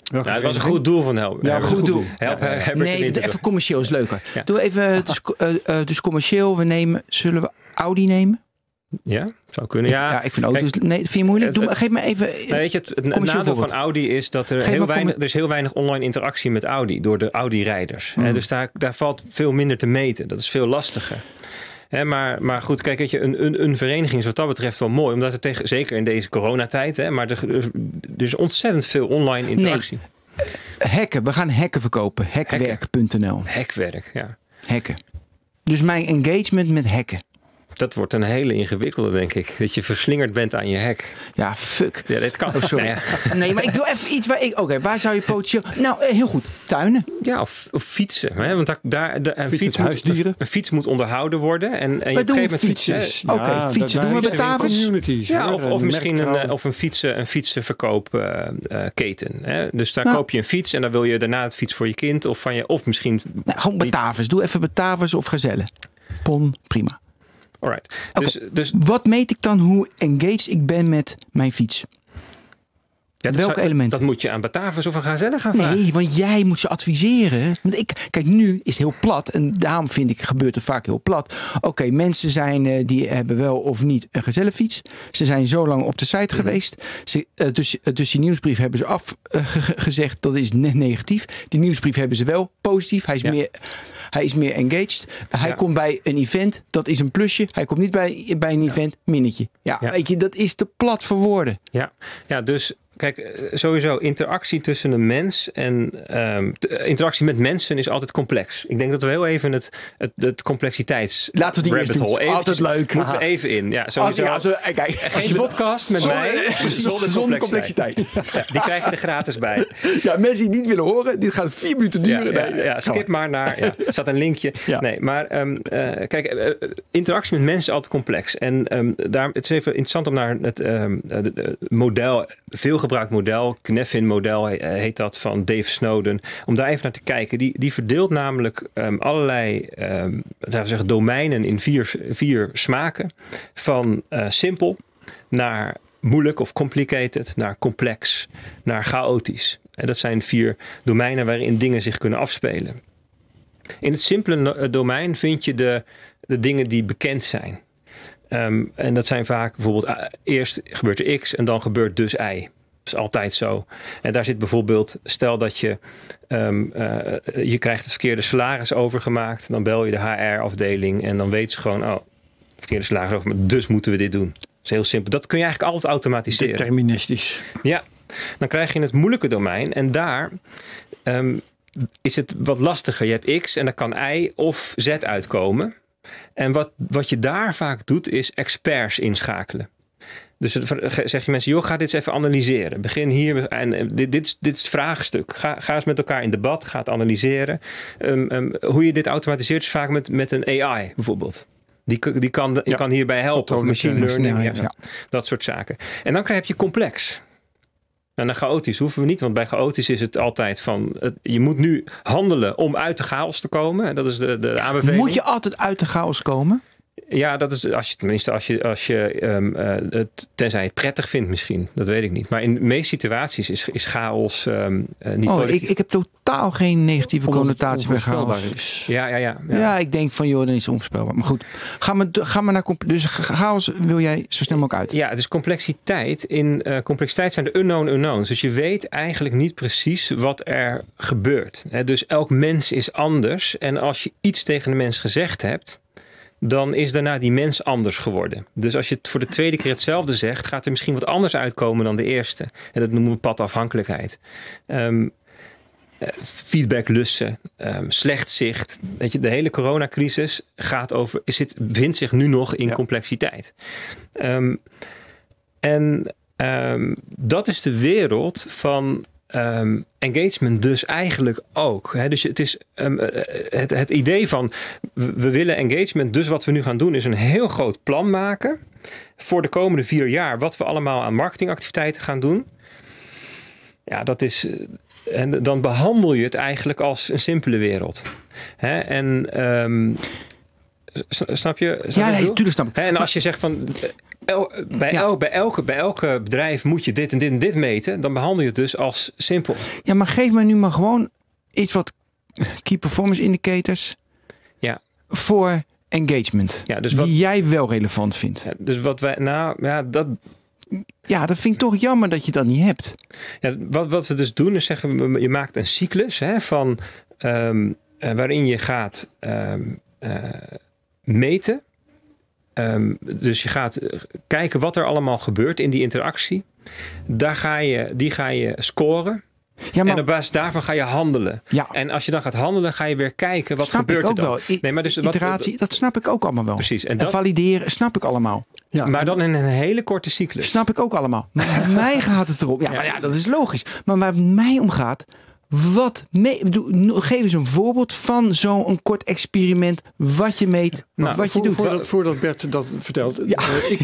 Nou, het was een goed doel van Help. Ja, goed doel. Even commercieel is leuker. Ja. Doe even, dus commercieel, zullen we Audi nemen? Ja, zou kunnen. Ja, ik vind auto's. Nee, vind je moeilijk? Geef me even. Weet je, het nadeel van Audi is dat er is heel weinig online interactie met Audi door de Audi-rijders. Dus daar valt veel minder te meten. Dat is veel lastiger. Maar goed, kijk, weet je, een vereniging is wat dat betreft wel mooi. Omdat het zeker in deze coronatijd, maar er is ontzettend veel online interactie. Nee. Hacken, we gaan hacken verkopen. Hackwerk.nl. Hackwerk, ja. Hacken. Dus mijn engagement met hacken. Dat wordt een hele ingewikkelde, denk ik. Dat je verslingerd bent aan je hack. Ja, fuck. Ja, dat kan. Oh, sorry. Nee, maar ik wil even iets waar ik... Oké, waar zou je potentieel... Nou, heel goed. Tuinen. Ja, of fietsen. Hè? Want een fiets moet onderhouden worden. En je op een gegeven moment fietsjes. Oké, fietsen. Doen we Batavus? Ja, of misschien een fietsenverkoopketen. Dus daar koop je een fiets en dan wil je daarna het fiets voor je kind. Of misschien... Nou, gewoon Batavus. Doe even Batavus of Gazelle. Pon, prima. Alright. Dus wat meet ik dan hoe engaged ik ben met mijn fiets? Ja, welke elementen? Dat moet je aan Batavus of aan Gazelle gaan vragen. Nee, want jij moet ze adviseren. Want kijk, nu is het heel plat. En daarom gebeurt het vaak heel plat. Oké, mensen zijn, die hebben wel of niet een Gazellefiets. Ze zijn zo lang op de site geweest. Dus die nieuwsbrief hebben ze afgezegd. Dat is net negatief. Die nieuwsbrief hebben ze wel positief. Hij is meer engaged. Hij komt bij een event, dat is een plusje. Hij komt niet bij een event, minnetje. Ja, weet je, dat is te plat voor woorden. Ja, dus kijk, sowieso interactie tussen een mens en interactie met mensen is altijd complex. Ik denk dat we heel even het complexiteits laten we die eerst doen. Altijd leuk. Moeten we even in. Ja, sowieso. Geen podcast met mij zonder complexiteit. Ja, die krijg je er gratis bij. Ja, mensen die het niet willen horen, dit gaat 4 minuten duren. Skip maar naar. Er staat een linkje. Ja. Nee, maar kijk, interactie met mensen is altijd complex. En daar, het is even interessant om naar het model, veel gebruikt model, Kneffin-model heet dat, van Dave Snowden, om daar even naar te kijken. Die verdeelt namelijk allerlei domeinen in vier smaken. Van simpel naar moeilijk of complicated, naar complex, naar chaotisch. En dat zijn 4 domeinen waarin dingen zich kunnen afspelen. In het simpele domein vind je de dingen die bekend zijn. En dat zijn vaak bijvoorbeeld eerst gebeurt er X en dan gebeurt dus Y. Dat is altijd zo. En daar zit bijvoorbeeld, stel dat je krijgt het verkeerde salaris overgemaakt. Dan bel je de HR-afdeling en dan weet ze gewoon, verkeerde salaris over, dus moeten we dit doen. Dat is heel simpel. Dat kun je eigenlijk altijd automatiseren. Deterministisch. Ja. Dan krijg je het moeilijke domein en daar is het wat lastiger. Je hebt X en dan kan Y of Z uitkomen. En wat je daar vaak doet is experts inschakelen. Dus zeg je mensen, ga dit eens even analyseren. Begin hier en dit is het vraagstuk. Ga eens met elkaar in debat, ga het analyseren. Hoe je dit automatiseert is vaak met een AI bijvoorbeeld. Die kan hierbij helpen. Of machine learning, dat soort zaken. En dan heb je complex. En dan chaotisch hoeven we niet, want bij chaotisch is het altijd van, je moet nu handelen om uit de chaos te komen. Dat is de aanbeveling. Moet je altijd uit de chaos komen? Ja, dat is als je tenzij je het prettig vindt misschien. Dat weet ik niet. Maar in de meeste situaties is chaos niet positief. Ik heb totaal geen negatieve connotatie bij chaos. Ja, ik denk van joh, dan is het onvoorspelbaar. Maar goed, ga maar naar dus chaos wil jij zo snel mogelijk uit. Ja, dus complexiteit. In complexiteit zijn de unknown unknowns. Dus je weet eigenlijk niet precies wat er gebeurt. Dus elk mens is anders. En als je iets tegen een mens gezegd hebt, dan is daarna die mens anders geworden. Dus als je het voor de tweede keer hetzelfde zegt, gaat er misschien wat anders uitkomen dan de eerste. En dat noemen we padafhankelijkheid. Feedbacklussen, slecht zicht. Weet je, de hele coronacrisis gaat over, vindt zich nu nog in complexiteit. Dat is de wereld van engagement dus eigenlijk ook. Hè? Dus het is het idee van we willen engagement, dus wat we nu gaan doen is een heel groot plan maken voor de komende 4 jaar wat we allemaal aan marketingactiviteiten gaan doen. Ja, dat is. En dan behandel je het eigenlijk als een simpele wereld. Hè? En snap je? Ja, natuurlijk snap ik. En als je zegt van bij elke bedrijf moet je dit en dit en dit meten. Dan behandel je het dus als simpel. Ja, maar geef mij nu maar gewoon iets wat key performance indicators voor engagement. Ja, dus die jij wel relevant vindt. Ja, dus wat wij, Ja, dat vind ik toch jammer dat je dat niet hebt. Ja, wat we dus doen is zeggen, je maakt een cyclus van waarin je gaat meten. Dus je gaat kijken wat er allemaal gebeurt in die interactie. Die ga je scoren. Ja, maar, en op basis daarvan ga je handelen. Ja. En als je dan gaat handelen, ga je weer kijken wat gebeurt er dan. Wel. Nee, maar dus iteratie, dat snap ik ook allemaal wel. Precies. En valideren, snap ik allemaal. Ja, maar dan in een hele korte cyclus. Snap ik ook allemaal. Maar bij mij gaat het erom. Maar dat is logisch. Maar waar het mij om gaat, geef eens een voorbeeld van zo'n kort experiment. Wat je meet, wat je doet. Voordat Bert dat vertelt. Ja.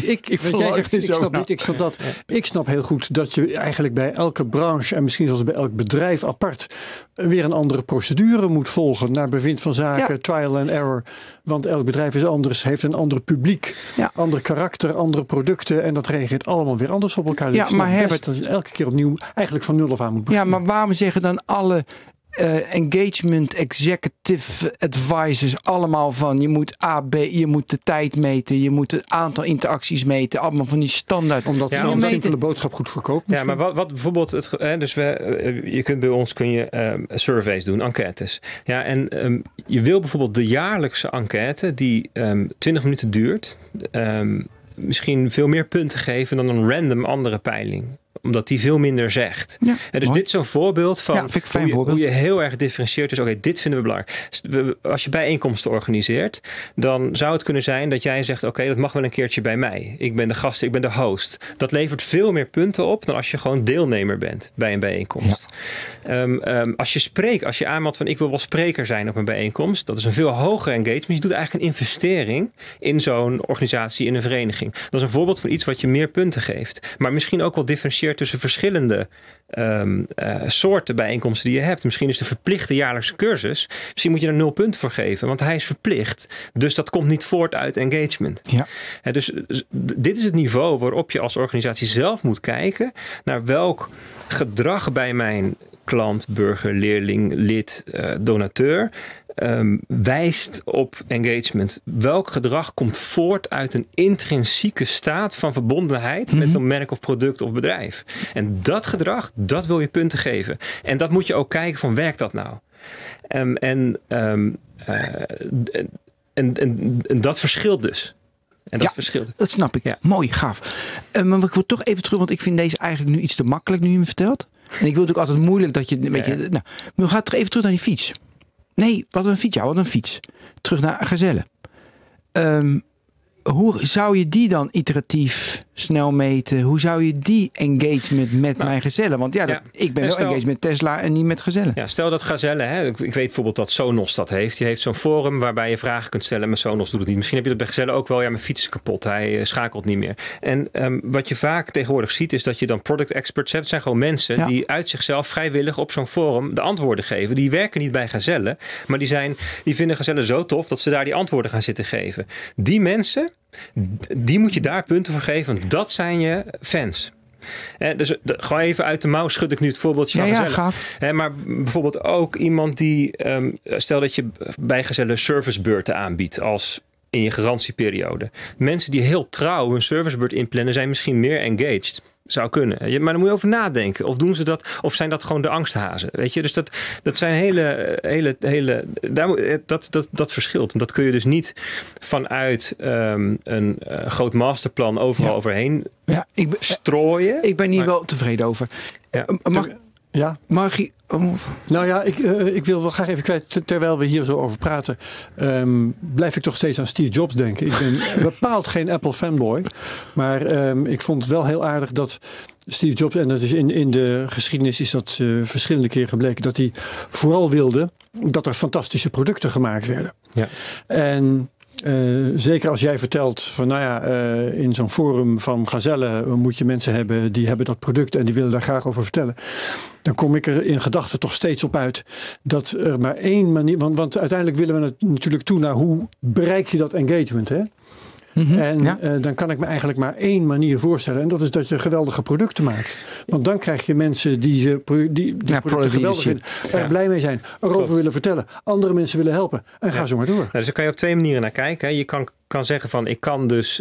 Ik snap heel goed dat je eigenlijk bij elke branche en misschien zelfs bij elk bedrijf apart weer een andere procedure moet volgen naar bevind van zaken, trial and error. Want elk bedrijf is anders, heeft een ander publiek, ander karakter, andere producten en dat reageert allemaal weer anders op elkaar. Dus maar Herbert, dat je elke keer opnieuw eigenlijk van nul af aan moet beginnen. Ja, maar waarom zeggen dan alle engagement executive advisors allemaal van je moet je moet de tijd meten, je moet het aantal interacties meten, allemaal van die standaard. Omdat zo'n simpele boodschap goed verkoopt. Ja, maar wat bijvoorbeeld, je kunt bij ons surveys doen, enquêtes. Ja, en je wil bijvoorbeeld de jaarlijkse enquête die 20 minuten duurt, misschien veel meer punten geven dan een random andere peiling. Omdat die veel minder zegt. Ja, en dus dit is zo'n voorbeeld van hoe je heel erg differentieert. Dus dit vinden we belangrijk. Als je bijeenkomsten organiseert, dan zou het kunnen zijn dat jij zegt, dat mag wel een keertje bij mij. Ik ben de gast, ik ben de host. Dat levert veel meer punten op dan als je gewoon deelnemer bent bij een bijeenkomst. Ja. Als je aanmeldt van ik wil wel spreker zijn op een bijeenkomst, dat is een veel hoger engagement. Je doet eigenlijk een investering in zo'n organisatie, in een vereniging. Dat is een voorbeeld van iets wat je meer punten geeft. Maar misschien ook wel differentieert tussen verschillende soorten bijeenkomsten die je hebt. Misschien is de verplichte jaarlijkse cursus. Misschien moet je er 0 punten voor geven, want hij is verplicht. Dus dat komt niet voort uit engagement. Ja. Dus dit is het niveau waarop je als organisatie zelf moet kijken naar welk gedrag bij mijn klant, burger, leerling, lid, donateur wijst op engagement. Welk gedrag komt voort uit een intrinsieke staat van verbondenheid met zo'n merk of product of bedrijf? En dat gedrag, dat wil je punten geven. En dat moet je ook kijken van, werkt dat nou? En dat verschilt dus. En dat verschilt. Dat snap ik. Ja. Mooi, gaaf. Maar ik wil toch even terug, want ik vind deze eigenlijk nu iets te makkelijk nu je me vertelt. En ik wil natuurlijk altijd moeilijk dat je een beetje. Nou, maar we gaan toch even terug naar die fiets. Nee, wat een fiets. Ja, wat een fiets. Terug naar Gazelle. Hoe zou je die dan iteratief snel meten? Hoe zou je die engagement met mijn Gazelle? Want ik ben wel engaged met Tesla en niet met Gazelle. Ja, stel dat Gazelle, ik weet bijvoorbeeld dat Sonos dat heeft. Die heeft zo'n forum waarbij je vragen kunt stellen. Maar Sonos doet het niet. Misschien heb je dat bij Gazelle ook wel. Ja, mijn fiets is kapot. Hij schakelt niet meer. En wat je vaak tegenwoordig ziet is dat je dan product experts hebt. Het zijn gewoon mensen die uit zichzelf vrijwillig op zo'n forum de antwoorden geven. Die werken niet bij Gazelle. Maar die vinden Gazelle zo tof dat ze daar die antwoorden gaan zitten geven. Die mensen, die moet je daar punten voor geven. Want dat zijn je fans. Dus gewoon even uit de mouw schud ik nu het voorbeeldje van Gazelle. Gaaf. Maar bijvoorbeeld ook iemand die, stel dat je bij Gazelle servicebeurten aanbiedt als in je garantieperiode. Mensen die heel trouw hun servicebeurt inplannen zijn misschien meer engaged. Zou kunnen. Maar dan moet je over nadenken. Of doen ze dat? Of zijn dat gewoon de angsthazen? Weet je? Dus dat zijn hele dat verschilt. En dat kun je dus niet vanuit een groot masterplan overal overheen strooien. Ik ben hier wel tevreden over. Ja. Margie. Nou ja, ik wil wel graag even kwijt, terwijl we hier zo over praten, blijf ik toch steeds aan Steve Jobs denken. Ik ben bepaald geen Apple fanboy, maar ik vond het wel heel aardig dat Steve Jobs, en dat is in de geschiedenis is dat verschillende keren gebleken, dat hij vooral wilde dat er fantastische producten gemaakt werden. Ja. En zeker als jij vertelt van in zo'n forum van Gazelle moet je mensen hebben die hebben dat product en die willen daar graag over vertellen. Dan kom ik er in gedachten toch steeds op uit dat er maar één manier, want uiteindelijk willen we het natuurlijk toe naar hoe bereik je dat engagement, hè? En dan kan ik me eigenlijk maar één manier voorstellen. En dat is dat je geweldige producten maakt. Want dan krijg je mensen die producten geweldig vinden. Er blij mee zijn. Erover willen vertellen. Andere mensen willen helpen. En ga zo maar door. Dus daar kan je op twee manieren naar kijken. Hè. Je kan zeggen van ik kan dus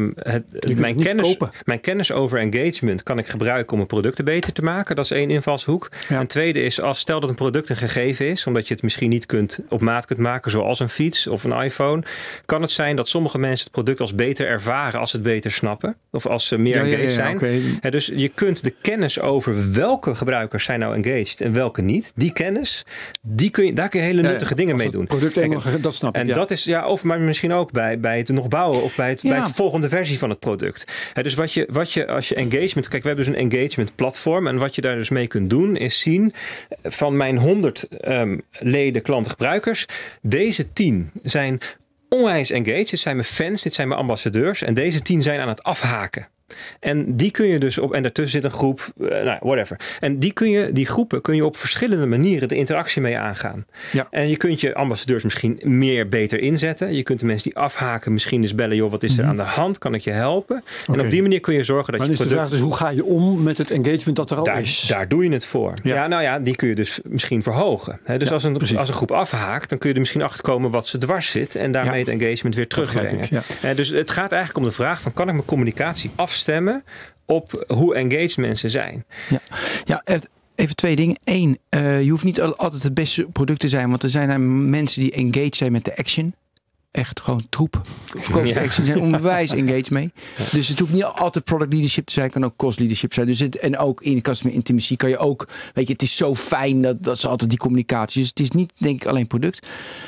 mijn kennis over engagement kan ik gebruiken om mijn producten beter te maken. Dat is één invalshoek. Ja. Een tweede is stel dat een product een gegeven is, omdat je het misschien niet op maat kunt maken, zoals een fiets of een iPhone, kan het zijn dat sommige mensen het product als beter ervaren als ze het beter snappen. Of als ze meer engaged zijn. Okay. Dus je kunt de kennis over welke gebruikers zijn nou engaged en welke niet. Die kennis, daar kun je hele nuttige dingen mee doen. Dat snap ik. En dat is, of maar misschien ook bij het nog bouwen of bij het volgende versie van het product. Dus als je engagement... Kijk, we hebben dus een engagement platform. En wat je daar dus mee kunt doen is zien van mijn 100 leden, klanten, gebruikers. Deze 10 zijn onwijs engaged. Dit zijn mijn fans, dit zijn mijn ambassadeurs. En deze 10 zijn aan het afhaken. En die kun je dus en daartussen zit een groep, whatever. En die groepen kun je op verschillende manieren de interactie mee aangaan. Ja. En je kunt je ambassadeurs misschien beter inzetten. Je kunt de mensen die afhaken misschien eens bellen, joh, wat is er aan de hand? Kan ik je helpen? Okay. En op die manier kun je zorgen dat maar je product... Maar de vraag is, hoe ga je om met het engagement dat er al is? Daar doe je het voor. Ja. Die kun je dus misschien verhogen. Dus als een groep afhaakt, dan kun je er misschien achter komen wat ze dwars zit en daarmee het engagement weer terugbrengen. Dus het gaat eigenlijk om de vraag van, kan ik mijn communicatie afstemmen op hoe engaged mensen zijn? Ja, even twee dingen. Eén, je hoeft niet altijd het beste product te zijn, want er zijn mensen die engaged zijn met de action. Echt gewoon troep. Verkoopte action zijn onwijs engaged mee. Ja. Dus het hoeft niet altijd product leadership te zijn, het kan ook cost leadership zijn. Dus en ook in de customer intimacy kan je ook, weet je, het is zo fijn dat ze altijd die communicatie. Dus het is niet, denk ik, alleen product.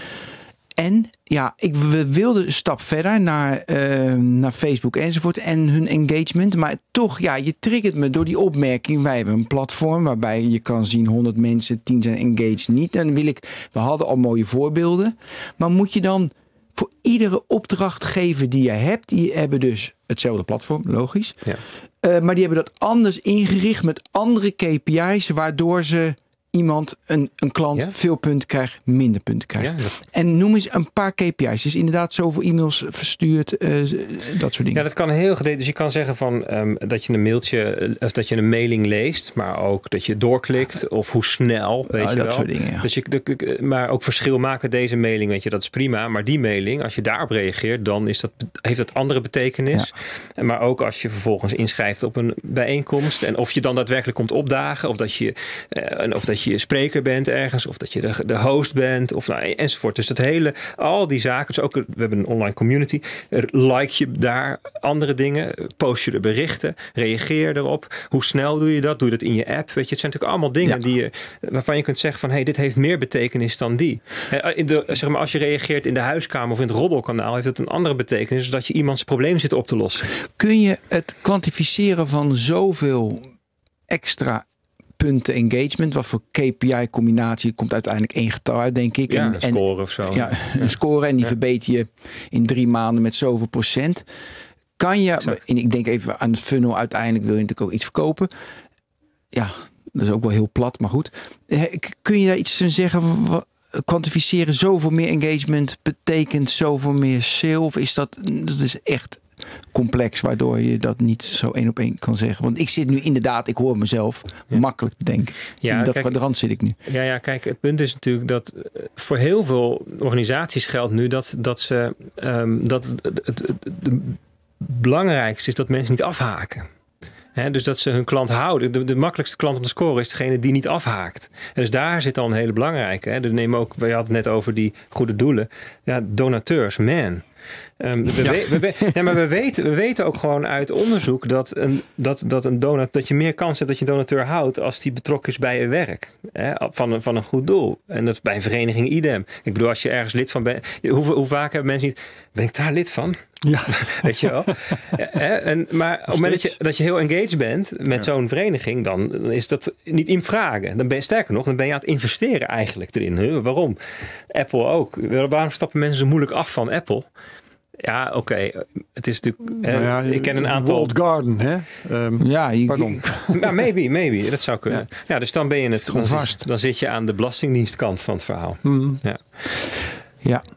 En we wilden een stap verder naar Facebook enzovoort en hun engagement. Maar toch, je triggert me door die opmerking. Wij hebben een platform waarbij je kan zien 100 mensen, 10 zijn engaged niet. En we hadden al mooie voorbeelden. Maar moet je dan voor iedere opdrachtgever die je hebt, die hebben dus hetzelfde platform, logisch. Ja. Maar die hebben dat anders ingericht met andere KPI's, waardoor ze iemand, een klant, veel punten krijgt, minder punten krijgt. Ja, en noem eens een paar KPI's. Dus inderdaad zoveel e-mails verstuurd, dat soort dingen. Ja, dat kan heel gedetailleerd. Dus je kan zeggen van dat je een mailtje, of dat je een mailing leest, maar ook dat je doorklikt of hoe snel, weet je dat wel. Soort dingen, ja. Dus maar ook verschil maken deze mailing, weet je, dat is prima. Maar die mailing, als je daarop reageert, dan heeft dat andere betekenis. Ja. Maar ook als je vervolgens inschrijft op een bijeenkomst en of je dan daadwerkelijk komt opdagen, of dat je spreker bent ergens, of dat je de host bent, of enzovoort. Dus al die zaken. Dus ook, we hebben een online community. Like je daar andere dingen, post je er berichten, reageer erop. Hoe snel doe je dat? Doe je dat in je app? Weet je, het zijn natuurlijk allemaal dingen waarvan je kunt zeggen van, dit heeft meer betekenis dan die. Zeg maar, als je reageert in de huiskamer of in het roddelkanaal, heeft het een andere betekenis, dus dat je iemands probleem zit op te lossen. Kun je het kwantificeren van zoveel extra punten engagement? Wat voor KPI-combinatie komt uiteindelijk één getal uit, denk ik. Ja, een score of zo. Ja, een score en die verbeter je in 3 maanden met zoveel procent. Kan je, en ik denk even aan het funnel, uiteindelijk wil je natuurlijk ook iets verkopen. Ja, dat is ook wel heel plat, maar goed. Kun je daar iets van zeggen? Kwantificeren, zoveel meer engagement betekent zoveel meer sale? Of is dat is echt complex, waardoor je dat niet zo 1 op 1 kan zeggen? Want ik zit nu inderdaad, ik hoor mezelf makkelijk te denken. In dat kwadrant zit ik nu. Ja, kijk, het punt is natuurlijk dat voor heel veel organisaties geldt nu dat ze het belangrijkste is dat mensen niet afhaken. Dus dat ze hun klant houden. De makkelijkste klant om te scoren is degene die niet afhaakt. En dus daar zit al een hele belangrijke. Dus neem ook, we hadden het net over die goede doelen. Ja, donateurs, man. Maar we weten ook gewoon uit onderzoek dat je meer kans hebt dat je een donateur houdt als die betrokken is bij je werk. Van een goed doel. En dat is bij een vereniging idem. Ik bedoel, als je ergens lid van bent. Hoe vaak hebben mensen niet, ben ik daar lid van? Ja. Weet je wel? Maar op het moment dat je heel engaged bent met zo'n vereniging, dan is dat niet in vragen. Dan ben je, sterker nog, dan ben je aan het investeren eigenlijk erin. Waarom? Apple ook. Waarom stappen mensen zo moeilijk af van Apple? Ja, oké. Het is natuurlijk. Ik ken een aantal. Walled garden, hè? Pardon. Maybe. Dat zou kunnen. Ja, dus dan ben je het gewoon vast. Dan zit je aan de belastingdienstkant van het verhaal. Ja.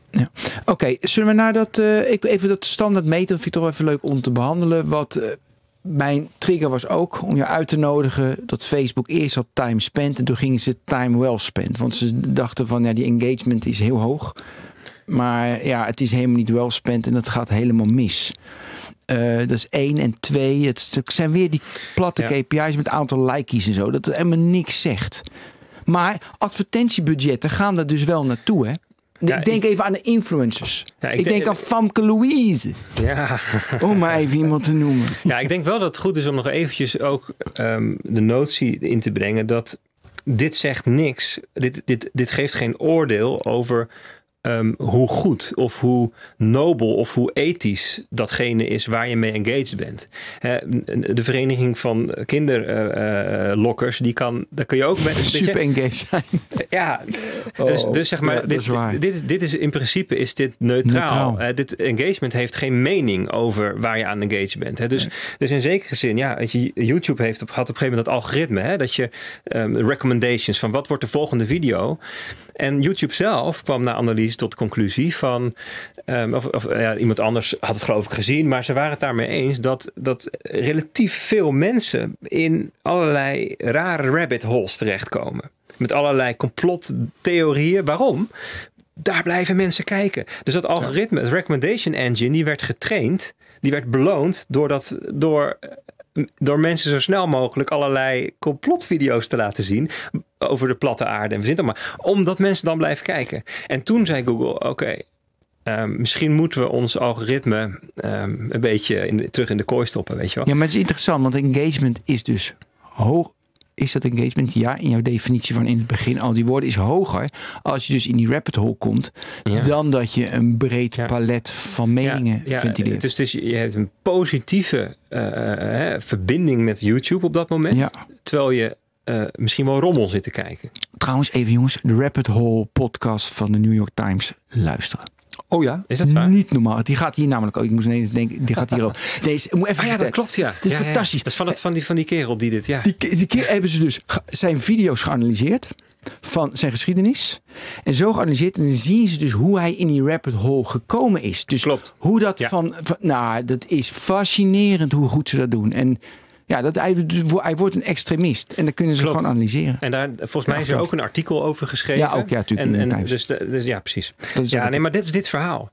Ja. Oké, zullen we naar dat... even dat standaard meten, dat vind ik toch even leuk om te behandelen. Wat mijn trigger was ook om je uit te nodigen dat Facebook eerst had time spent en toen gingen ze time well spent. Want ze dachten van, ja, die engagement is heel hoog. Maar ja, het is helemaal niet well spent en dat gaat helemaal mis. Dat is 1 en 2. Het zijn weer die platte KPI's met aantal like's en zo. Dat het helemaal niks zegt. Maar advertentiebudgetten gaan daar dus wel naartoe, hè? Ja, ik denk even aan de influencers. Ja, ik denk aan Famke Louise. Ja. Om maar even iemand te noemen. Ja, ik denk wel dat het goed is om nog eventjes ook de notie in te brengen dat dit zegt niks. Dit geeft geen oordeel over hoe goed of hoe nobel of hoe ethisch datgene is waar je mee engaged bent. De vereniging van kinderlokkers, daar kun je ook met super engaged zijn. Ja, dus zeg maar, dit is in principe is dit neutraal. Dit engagement heeft geen mening over waar je aan engaged bent. Dus in zekere zin, ja, YouTube had op een gegeven moment dat algoritme, dat je recommendations van wat wordt de volgende video. En YouTube zelf kwam na analyse tot de conclusie van, iemand anders had het geloof ik gezien, maar ze waren het daarmee eens dat relatief veel mensen in allerlei rare rabbit holes terechtkomen. Met allerlei complottheorieën. Waarom? Daar blijven mensen kijken. Dus dat algoritme, het recommendation engine, die werd getraind, die werd beloond door mensen zo snel mogelijk allerlei complotvideo's te laten zien over de platte aarde en verzin maar, omdat mensen dan blijven kijken. En toen zei Google, oké, misschien moeten we ons algoritme een beetje terug in de kooi stoppen, weet je wel. Ja, maar het is interessant, want engagement is dus hoog. Is dat engagement? Ja, in jouw definitie van in het begin al die woorden is hoger als je dus in die rabbit hole komt dan dat je een breed palet van meningen ventileert. Dus je hebt een positieve verbinding met YouTube op dat moment, terwijl je misschien wel rommel zit te kijken. Trouwens, even jongens, de Rabbit Hole podcast van de New York Times luisteren. Oh ja? Is dat waar? Niet normaal. Die gaat hier namelijk ook. Ik moest ineens denken, die gaat hier ook. Deze, moet even dat klopt, ja. Het is fantastisch. Dat is van die kerel die dit, Die keer hebben ze dus zijn video's geanalyseerd van zijn geschiedenis. En zo geanalyseerd. En dan zien ze dus hoe hij in die rabbit hole gekomen is. Dus klopt. Hoe dat dat is fascinerend hoe goed ze dat doen. En ja, hij wordt een extremist. En dat kunnen ze gewoon analyseren. En daar, volgens mij is er ook een artikel over geschreven. Ja, ook natuurlijk. Dus ja, precies. Maar dit is dit verhaal.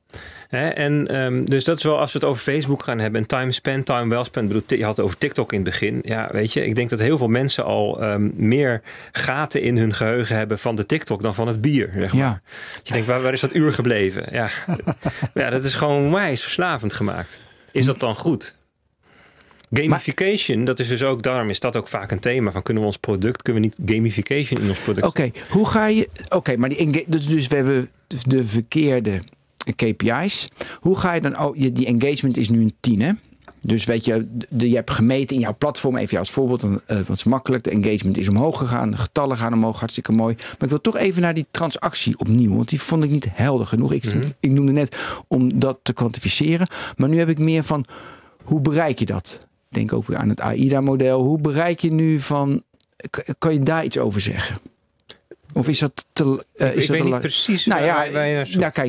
Dus dat is wel, als we het over Facebook gaan hebben en time spent, time well spent. Bedoel, je had het over TikTok in het begin. Ja, weet je, ik denk dat heel veel mensen al meer gaten in hun geheugen hebben van de TikTok dan van het bier. Zeg maar. Ja. Je denkt, waar is dat uur gebleven? Ja, dat is gewoon wijs verslavend gemaakt. Is dat dan goed? Gamification, dat is dus ook, daarom is dat ook vaak een thema van kunnen we niet gamification in ons product? Oké, hoe ga je, maar dus we hebben de verkeerde KPI's. Hoe ga je dan, die engagement is nu een 10, hè? Dus weet je, je hebt gemeten in jouw platform, even als voorbeeld, wat is makkelijk, de engagement is omhoog gegaan, de getallen gaan omhoog, hartstikke mooi. Maar ik wil toch even naar die transactie opnieuw, want die vond ik niet helder genoeg. Ik noemde net om dat te kwantificeren, maar nu heb ik meer van, hoe bereik je dat? Denk ook weer aan het AIDA-model. Hoe bereik je nu van... Kan je daar iets over zeggen? Of is dat te... ik weet niet precies kijk,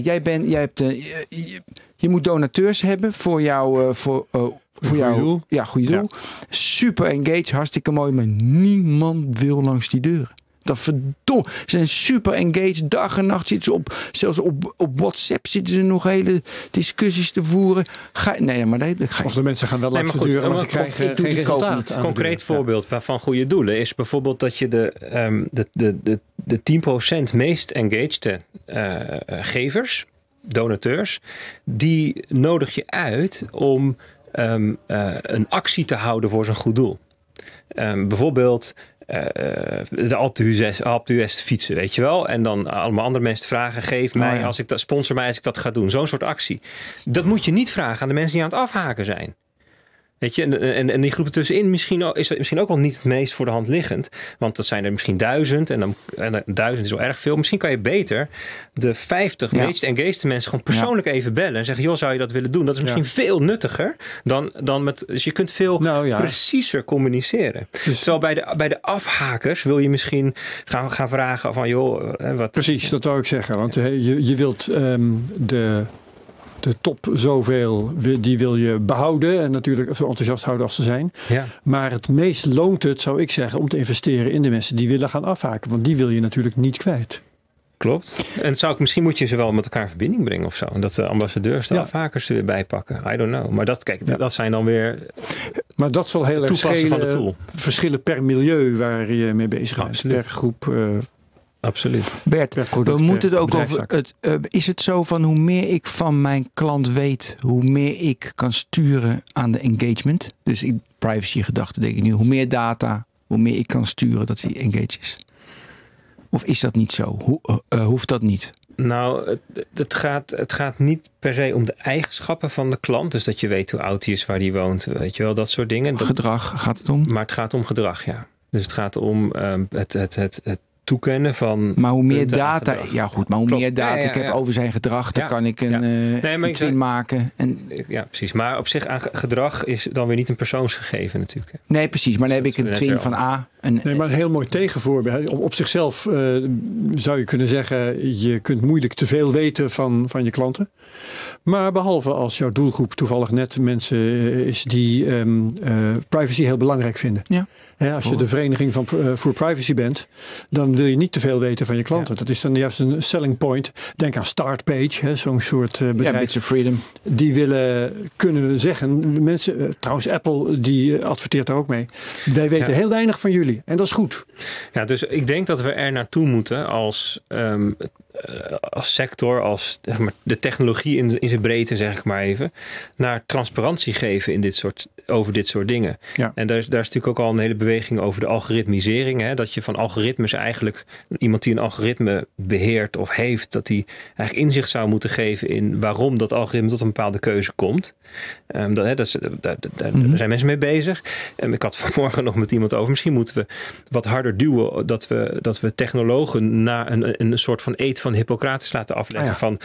je moet donateurs hebben voor jouw... goede doel. Ja, goede doel. Super engaged, hartstikke mooi. Maar niemand wil langs die deuren. Dat verdomme. Ze zijn super engaged. Dag en nacht zitten ze zelfs op WhatsApp zitten ze nog hele discussies te voeren. Of de mensen gaan wel langs de deuren, maar ze krijgen geen resultaat. Een concreet voorbeeld van goede doelen is bijvoorbeeld dat je de 10% meest engaged gevers, donateurs, die nodig je uit om een actie te houden voor zo'n goed doel. Bijvoorbeeld de Alpe d'Huez fietsen, weet je wel. En dan allemaal andere mensen vragen, sponsor mij als ik dat ga doen. Zo'n soort actie. Dat moet je niet vragen aan de mensen die aan het afhaken zijn. Weet je, en die groepen tussenin is misschien ook wel niet het meest voor de hand liggend. Want dat zijn er misschien 1000 en 1000 is wel erg veel. Misschien kan je beter de 50 meest engaged mensen gewoon persoonlijk even bellen. En zeggen, joh, zou je dat willen doen? Dat is misschien veel nuttiger dan met... Dus je kunt veel preciezer communiceren. Dus, terwijl bij de afhakers wil je misschien gaan vragen van, joh... wat. Precies, dat wou ik zeggen. Want je wilt de top zoveel, die wil je behouden en natuurlijk zo enthousiast houden als ze zijn. Ja. Maar het meest loont het, zou ik zeggen, om te investeren in de mensen die willen gaan afhaken. Want die wil je natuurlijk niet kwijt. Klopt. En misschien moet je ze wel met elkaar in verbinding brengen of zo. En dat de ambassadeurs de afhakers er weer bijpakken. I don't know. Maar dat zijn dan weer... Maar dat zal heel erg verschillen per milieu waar je mee bezig bent. Per groep... Absoluut. Bert, we moeten het ook over... is het zo van hoe meer ik van mijn klant weet, hoe meer ik kan sturen aan de engagement? Dus privacy gedachte denk ik nu. Hoe meer data, hoe meer ik kan sturen dat hij engaged is. Of is dat niet zo? Hoeft dat niet? Nou, het gaat niet per se om de eigenschappen van de klant. Dus dat je weet hoe oud hij is, waar hij woont. Weet je wel, dat soort dingen. Gedrag gaat het om? Maar het gaat om gedrag, ja. Dus het gaat om het toekennen van... Maar hoe meer data... Ja goed, maar hoe meer data ik heb over zijn gedrag... dan kan ik een twin maken. Ja, precies. Maar op zich aan gedrag is dan weer niet een persoonsgegeven natuurlijk. Nee, precies. Maar dan heb ik een twin van A. Nee, maar een heel mooi tegenvoorbeeld. Op zichzelf zou je kunnen zeggen... je kunt moeilijk te veel weten van je klanten. Maar behalve als jouw doelgroep toevallig net mensen is... die privacy heel belangrijk vinden. Ja. Als je de vereniging voor privacy bent... dan wil je niet te veel weten van je klanten. Ja. Dat is dan juist een selling point. Denk aan Startpage, zo'n soort bedrijf. Ja, Bits of Freedom. Die willen kunnen zeggen... mensen, trouwens Apple die adverteert daar ook mee. Wij weten heel weinig van jullie. En dat is goed. Ja, dus ik denk dat we er naartoe moeten als sector, als zeg maar, de technologie in zijn breedte, zeg ik maar even, naar transparantie geven over dit soort dingen. Ja. En daar is natuurlijk ook al een hele beweging over de algoritmisering. Hè? Dat je van algoritmes eigenlijk, iemand die een algoritme beheert of heeft, dat die eigenlijk inzicht zou moeten geven in waarom dat algoritme tot een bepaalde keuze komt. Daar zijn mensen mee bezig. Ik had vanmorgen nog met iemand over, misschien moeten we wat harder duwen dat we technologen naar een soort van eed van Hippocrates laten afleggen.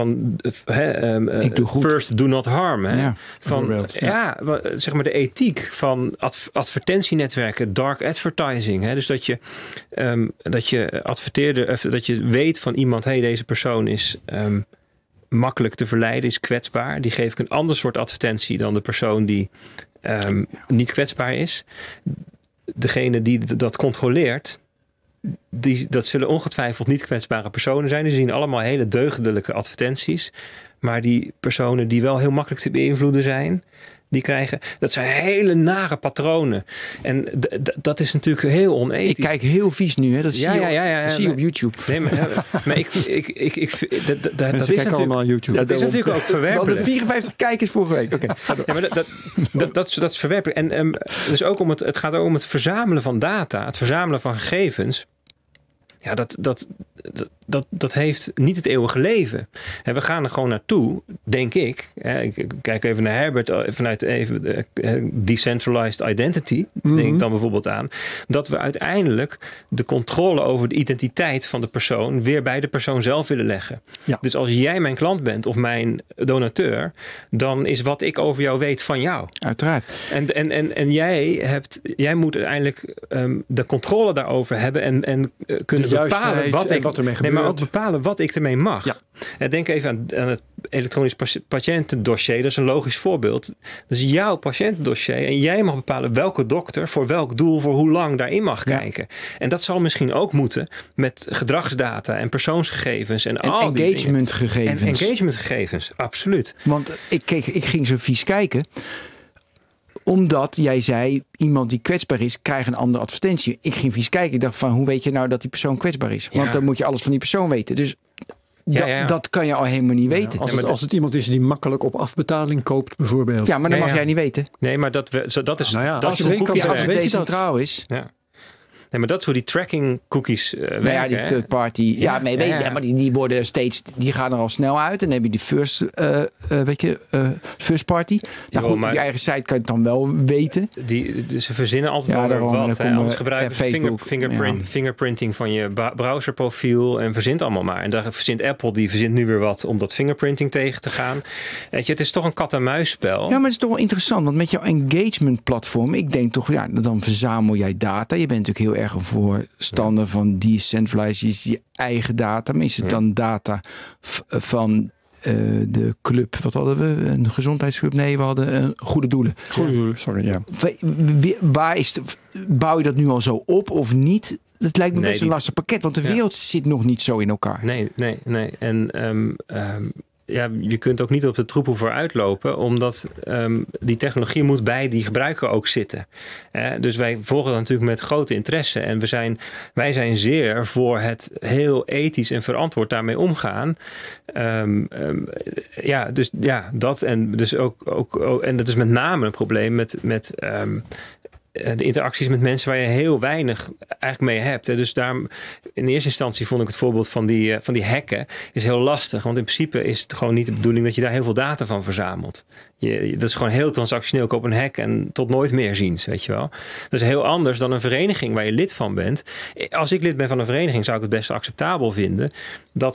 First do not harm. Hè? Ja, zeg maar de ethiek van advertentienetwerken, dark advertising. Hè? Dus dat je adverteerde, dat je weet van iemand, deze persoon is makkelijk te verleiden, is kwetsbaar. Die geef ik een ander soort advertentie dan de persoon die niet kwetsbaar is. Degene die dat controleert, dat zullen ongetwijfeld niet kwetsbare personen zijn. Die zien allemaal hele deugdelijke advertenties. Maar die personen die wel heel makkelijk te beïnvloeden zijn, dat zijn hele nare patronen. En dat is natuurlijk heel onethisch. Ik kijk heel vies nu, hè? Dat zie je op YouTube. Nee, maar dat is allemaal YouTube. Dat is natuurlijk ook verwerpelijk. We hadden 54 kijkers vorige week. Okay. Ja, maar dat is verwerpelijk. En dus ook het gaat ook om het verzamelen van data, het verzamelen van gegevens. Ja, dat heeft niet het eeuwige leven. En we gaan er gewoon naartoe, denk ik. Ik kijk even naar Herbert vanuit even decentralized identity. Denk ik dan bijvoorbeeld aan. Dat we uiteindelijk de controle over de identiteit van de persoon weer bij de persoon zelf willen leggen. Ja. Dus als jij mijn klant bent of mijn donateur, dan is wat ik over jou weet van jou. Uiteraard. En jij moet uiteindelijk de controle daarover hebben en kunnen bepalen wat ermee gebeurt. Maar ook bepalen wat ik ermee mag. Ja. Denk even aan het elektronisch patiëntendossier. Dat is een logisch voorbeeld. Dat is jouw patiëntendossier. En jij mag bepalen welke dokter voor welk doel, voor hoe lang daarin mag kijken. En dat zal misschien ook moeten met gedragsdata en persoonsgegevens. En al engagementgegevens. En engagementgegevens, absoluut. Want ik ging zo vies kijken. Omdat jij zei, iemand die kwetsbaar is, krijgt een andere advertentie. Ik ging vies kijken. Ik dacht van, hoe weet je nou dat die persoon kwetsbaar is? Want dan moet je alles van die persoon weten. Dus dat kan je al helemaal niet weten. Als het iemand is die makkelijk op afbetaling koopt, bijvoorbeeld. Ja, maar dan mag jij niet weten. Nee, maar dat is... als het decentraal is. Ja. Nee, maar dat is hoe die tracking cookies werken. Ja, die third party. Ja, maar die worden steeds, die gaan er al snel uit. En dan heb je die first party. Nou goed, op je eigen site kan je het dan wel weten. Ze verzinnen altijd wel wat. Anders gebruiken ze fingerprinting van je browserprofiel en verzint allemaal maar. En daar verzint Apple, die verzint nu weer wat om dat fingerprinting tegen te gaan. Weet je, het is toch een kat-en-muisspel. Ja, maar het is toch wel interessant, want met jouw engagement platform, ik denk toch, ja, dan verzamel jij data. Je bent natuurlijk heel erg een voorstander van decentralized, je eigen data. Maar is het dan data van de club? Wat hadden we? Een gezondheidsclub? Nee, we hadden goede doelen. Goede doelen, sorry, ja. Bouw je dat nu al zo op of niet? Het lijkt me best een lastig pakket, want de wereld zit nog niet zo in elkaar. Nee. En je kunt ook niet op de troep hoeven uitlopen, omdat die technologie moet bij die gebruiker ook zitten. Dus wij volgen dat natuurlijk met grote interesse. En wij zijn zeer voor het heel ethisch en verantwoord daarmee omgaan. Dat en dus ook en dat is met name een probleem met de interacties met mensen waar je heel weinig eigenlijk mee hebt. Dus daarom, in eerste instantie vond ik het voorbeeld van die hacken is heel lastig. Want in principe is het gewoon niet de bedoeling dat je daar heel veel data van verzamelt. Dat is gewoon heel transactioneel. Ik op een hack en tot nooit meer ziens, weet je wel. Dat is heel anders dan een vereniging waar je lid van bent. Als ik lid ben van een vereniging, zou ik het best acceptabel vinden dat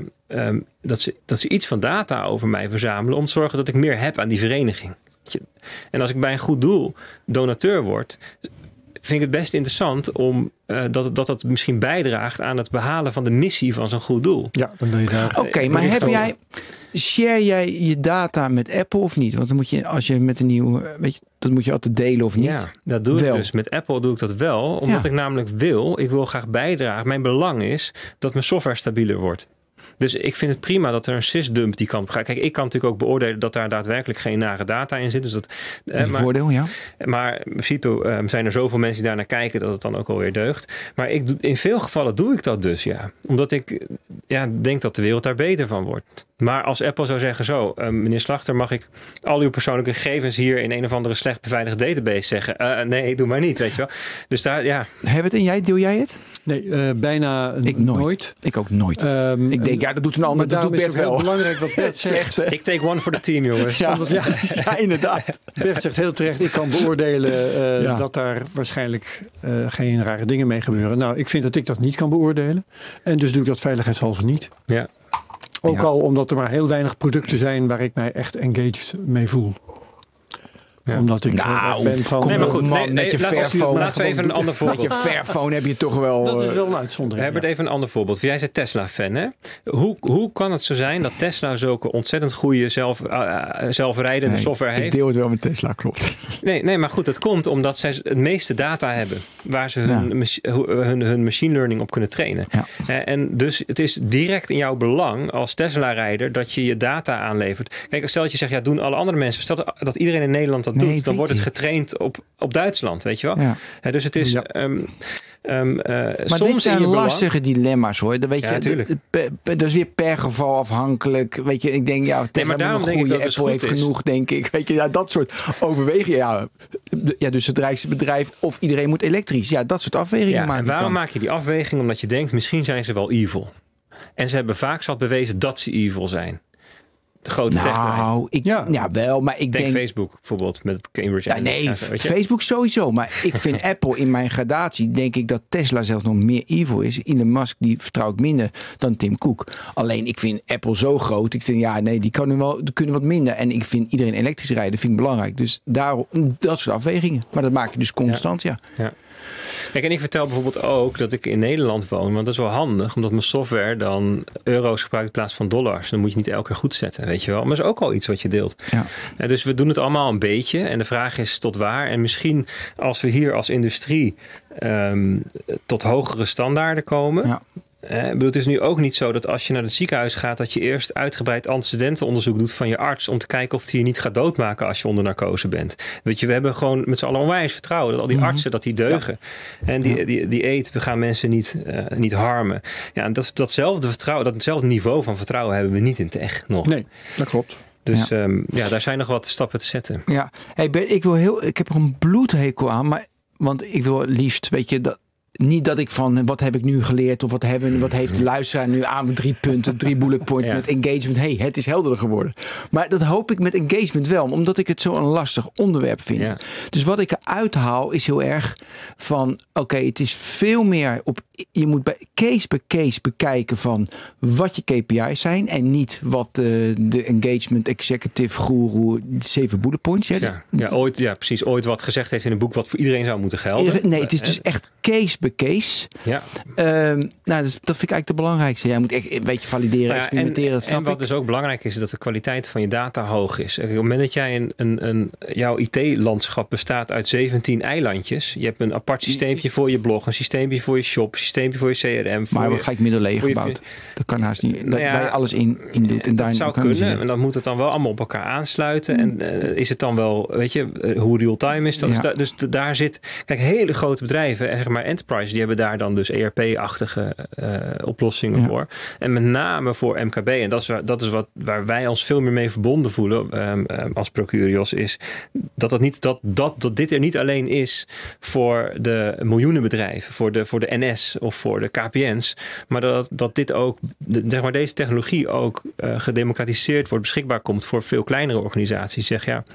ze iets van data over mij verzamelen om te zorgen dat ik meer heb aan die vereniging. En als ik bij een goed doel donateur word, vind ik het best interessant om dat misschien bijdraagt aan het behalen van de missie van zo'n goed doel. Ja, dan ben je daar. Oké, maar share jij je data met Apple of niet? Want dan moet je, als je met een nieuw, dat moet je altijd delen of niet? Ja, dat doe ik dus. Met Apple doe ik dat wel, omdat ik namelijk ik wil graag bijdragen. Mijn belang is dat mijn software stabieler wordt. Dus ik vind het prima dat er een sysdump die kant gaat. Kijk, ik kan natuurlijk ook beoordelen dat daar daadwerkelijk geen nare data in zit. Dus dat voordeel, ja. Maar in principe zijn er zoveel mensen die daar naar kijken dat het dan ook alweer deugt. Maar in veel gevallen doe ik dat dus, ja. Omdat ik denk dat de wereld daar beter van wordt. Maar als Apple zou zeggen meneer Slachter, mag ik al uw persoonlijke gegevens hier in een of andere slecht beveiligde database zeggen? Nee, doe maar niet, weet je wel. Dus daar, ja. Herbert, en jij, deel jij het? Nee, bijna nooit. Ik ook nooit. Ik denk, dat doet een ander. Dat doet Bert wel. Heel belangrijk wat Bert zegt. Ik take one for the team, jongens. Ja, inderdaad. Bert zegt heel terecht, ik kan beoordelen dat daar waarschijnlijk geen rare dingen mee gebeuren. Nou, ik vind dat ik dat niet kan beoordelen. En dus doe ik dat veiligheidshalve niet. Ja. Ook al omdat er maar heel weinig producten zijn waar ik mij echt engaged mee voel. Ja. Omdat ik ben van... Nee, maar goed. Met je Fairphone. Laten we even een ander voorbeeld. Met je Fairphone heb je toch wel... Dat is wel een uitzondering. We hebben even een ander voorbeeld. Jij bent Tesla-fan, hè? Hoe kan het zo zijn dat Tesla zulke ontzettend goede zelfrijdende software heeft? Ik deel het wel met Tesla, klopt. Nee, maar goed, dat komt omdat zij het meeste data hebben waar ze hun machine learning op kunnen trainen. Ja. En dus het is direct in jouw belang als Tesla-rijder dat je je data aanlevert. Kijk, stel dat je zegt, doen alle andere mensen, stel dat iedereen in Nederland dat doet, dan wordt het getraind op Duitsland, weet je wel. Ja. Dus het is... maar soms dit zijn lastige dilemma's, hoor. Dan weet je, natuurlijk. Dat is weer per geval afhankelijk. Weet je, ik denk, maar daarom denk ik dat het Apple heeft genoeg, denk ik. Weet je, dat soort overwegingen. Ja, dus het rijkste bedrijf of iedereen moet elektrisch. Ja, dat soort afwegingen maken. En waarom maak je die afweging? Omdat je denkt, misschien zijn ze wel evil. En ze hebben vaak zat bewezen dat ze evil zijn. De grote techbedrijven. Wel, maar ik denk... Facebook bijvoorbeeld met Cambridge. Facebook sowieso. Maar ik vind Apple in mijn gradatie, denk ik dat Tesla zelfs nog meer evil is. Elon Musk, die vertrouw ik minder dan Tim Cook. Alleen, ik vind Apple zo groot. Ik denk, die kunnen wat minder. En ik vind iedereen elektrisch rijden, vind ik belangrijk. Dus daarom, dat soort afwegingen. Maar dat maak je dus constant, ja. Kijk, en ik vertel bijvoorbeeld ook dat ik in Nederland woon. Want dat is wel handig, omdat mijn software dan euro's gebruikt in plaats van dollars. Dan moet je niet elke keer goed zetten, weet je wel. Maar dat is ook al iets wat je deelt. Ja. Dus we doen het allemaal een beetje. En de vraag is tot waar. En misschien als we hier als industrie tot hogere standaarden komen... Ja. Het is nu ook niet zo dat als je naar het ziekenhuis gaat... dat je eerst uitgebreid antecedentenonderzoek doet van je arts... om te kijken of hij je niet gaat doodmaken als je onder narcose bent. Weet je, we hebben gewoon met z'n allen onwijs vertrouwen... dat al die artsen, dat die deugen. Ja. En die eet, we gaan mensen niet harmen. Ja, en datzelfde vertrouwen, datzelfde niveau van vertrouwen... hebben we niet in tech nog. Nee, dat klopt. Dus daar zijn nog wat stappen te zetten. Ja, hey, ik heb er een bloedhekel aan... want ik wil liefst, weet je... dat niet dat ik van wat heb ik nu geleerd of wat heeft de luisteraar nu aan met 3 punten, 3 bullet points met engagement. Het is helderder geworden. Maar dat hoop ik met engagement wel, omdat ik het zo'n lastig onderwerp vind. Ja. Dus wat ik eruit haal is heel erg van oké, het is veel meer je moet bij case bekijken van wat je KPI's zijn en niet wat de engagement executive guru 7 bullet points. Precies. Ooit wat gezegd heeft in een boek wat voor iedereen zou moeten gelden. Nee, het is dus echt case bij case. Ja. Dat vind ik eigenlijk de belangrijkste. Jij moet echt een beetje valideren, experimenteren. En wat dus ook belangrijk is dat de kwaliteit van je data hoog is. Op het moment dat jij jouw IT-landschap bestaat uit 17 eilandjes. Je hebt een apart systeempje voor je blog, een systeempje voor je shop, een systeempje voor je CRM. Maar we ga ik middeleeg gebouwd. Dat kan haast niet. Dat je alles in doet. En dat zou kunnen. En dan moet het dan wel allemaal op elkaar aansluiten. En is het dan wel, weet je, hoe real-time is dat? Dus daar zit, kijk, hele grote bedrijven, zeg maar enterprise, die hebben daar dan dus ERP-achtige oplossingen voor. En met name voor MKB, en dat is waar wij ons veel meer mee verbonden voelen als Procurios, is dat dit er niet alleen is voor de miljoenen bedrijven, voor de NS of voor de KPN's, maar dat dit ook, zeg maar, deze technologie ook gedemocratiseerd wordt, beschikbaar komt voor veel kleinere organisaties.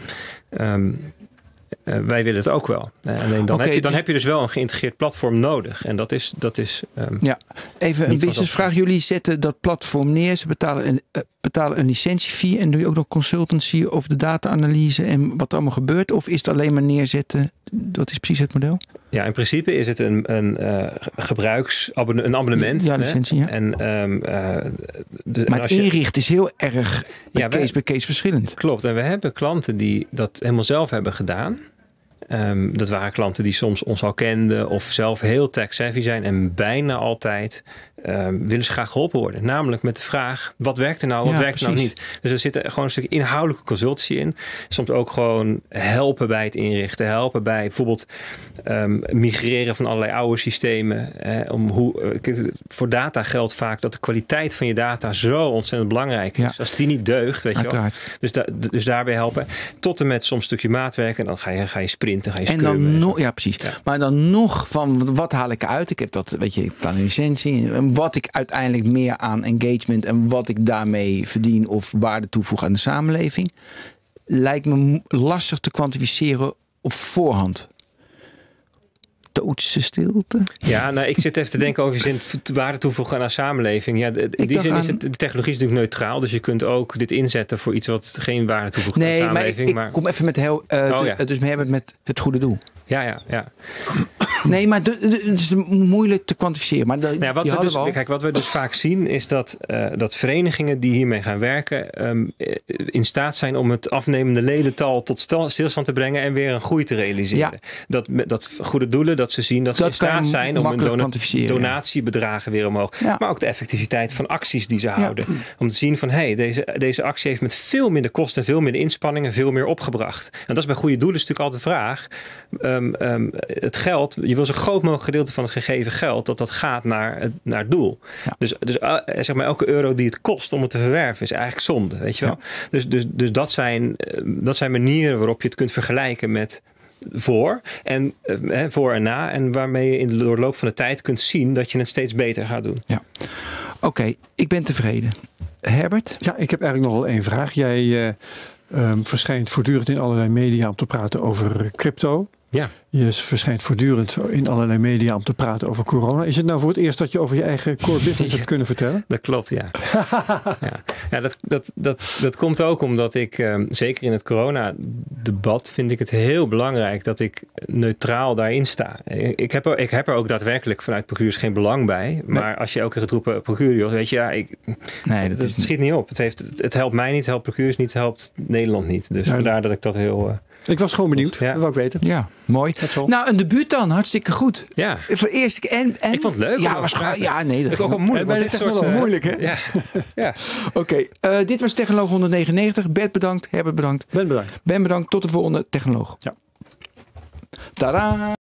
Wij willen het ook wel. Alleen dan heb je dus wel een geïntegreerd platform nodig. En dat is even een businessvraag. Jullie zetten dat platform neer. Ze betalen een licentiefee. En doe je ook nog consultancy over de data-analyse en wat er allemaal gebeurt? Of is het alleen maar neerzetten? Dat is precies het model? Ja, in principe is het een abonnement. Ja, licentie, ja. Maar het inrichten is heel erg case bij case verschillend. Klopt. En we hebben klanten die dat helemaal zelf hebben gedaan. Dat waren klanten die soms ons al kenden of zelf heel tech-savvy zijn. En bijna altijd willen ze graag geholpen worden. Namelijk met de vraag, wat werkt er nou, wat werkt er nou niet? Dus er zit gewoon een stuk inhoudelijke consultie in. Soms ook gewoon helpen bij het inrichten. Helpen bij bijvoorbeeld migreren van allerlei oude systemen. Voor data geldt vaak dat de kwaliteit van je data zo ontzettend belangrijk is. Ja. Als die niet deugt, weet je wel. Dus daarbij helpen. Tot en met soms een stukje maatwerk. En dan ga je sprinten, ga je scrummen. Precies. Ja. Maar dan nog van, wat haal ik eruit? Ik heb dat, weet je, ik heb dan een licentie. En wat ik uiteindelijk meer aan engagement en wat ik daarmee verdien of waarde toevoeg aan de samenleving, lijkt me lastig te kwantificeren op voorhand. Doodse stilte. Ja, nou, ik zit even te denken over je zin waarde toevoegen aan de samenleving. Ja, in die zin is de technologie is natuurlijk neutraal. Dus je kunt ook dit inzetten voor iets wat geen waarde toevoegt aan de samenleving. Maar ik kom even met dus we hebben het met het goede doel. Ja. Nee, maar het is moeilijk te kwantificeren. Maar wat we dus vaak zien is dat verenigingen die hiermee gaan werken in staat zijn om het afnemende ledental tot stilstand te brengen en weer een groei te realiseren. Ja. Dat goede doelen, dat ze zien dat ze in staat zijn om hun donatiebedragen weer omhoog. Ja. Maar ook de effectiviteit van acties die ze houden. Om te zien van deze actie heeft met veel minder kosten en veel minder inspanningen veel meer opgebracht. En dat is bij goede doelen natuurlijk altijd de vraag. Het geld, je wil zo groot mogelijk gedeelte van het gegeven geld dat gaat naar het doel. Ja. Dus zeg maar elke euro die het kost om het te verwerven is eigenlijk zonde, weet je wel. Ja. Dus dat zijn manieren waarop je het kunt vergelijken met voor en na en waarmee je door de loop van de tijd kunt zien dat je het steeds beter gaat doen. Ja. Oké, ik ben tevreden. Herbert? Ja, ik heb eigenlijk nog wel één vraag. Jij verschijnt voortdurend in allerlei media om te praten over crypto. Ja. Je verschijnt voortdurend in allerlei media om te praten over corona. Is het nou voor het eerst dat je over je eigen core business hebt kunnen vertellen? Dat klopt, ja. Dat komt ook omdat ik, zeker in het coronadebat, vind ik het heel belangrijk dat ik neutraal daarin sta. Ik heb er ook daadwerkelijk vanuit Procurios geen belang bij. Maar als je elke keer gaat roepen, Procurios, weet je, het schiet niet op. Het helpt mij niet, het helpt Procurios niet, het helpt Nederland niet. Dus vandaar dat ik dat heel... Ik was gewoon benieuwd. Dat wou ik weten. Ja, mooi. Nou, een debuut dan. Hartstikke goed. Ja. Voor de eerste keer. En ik vond het leuk. Ja, dat is ook wel moeilijk. Dit soort moeilijk, hè? Ja. Oké, dit was Technoloog 199. Bert bedankt. Herbert bedankt. Ben bedankt. Ben bedankt. Tot de volgende Technoloog. Ja. Tadaa!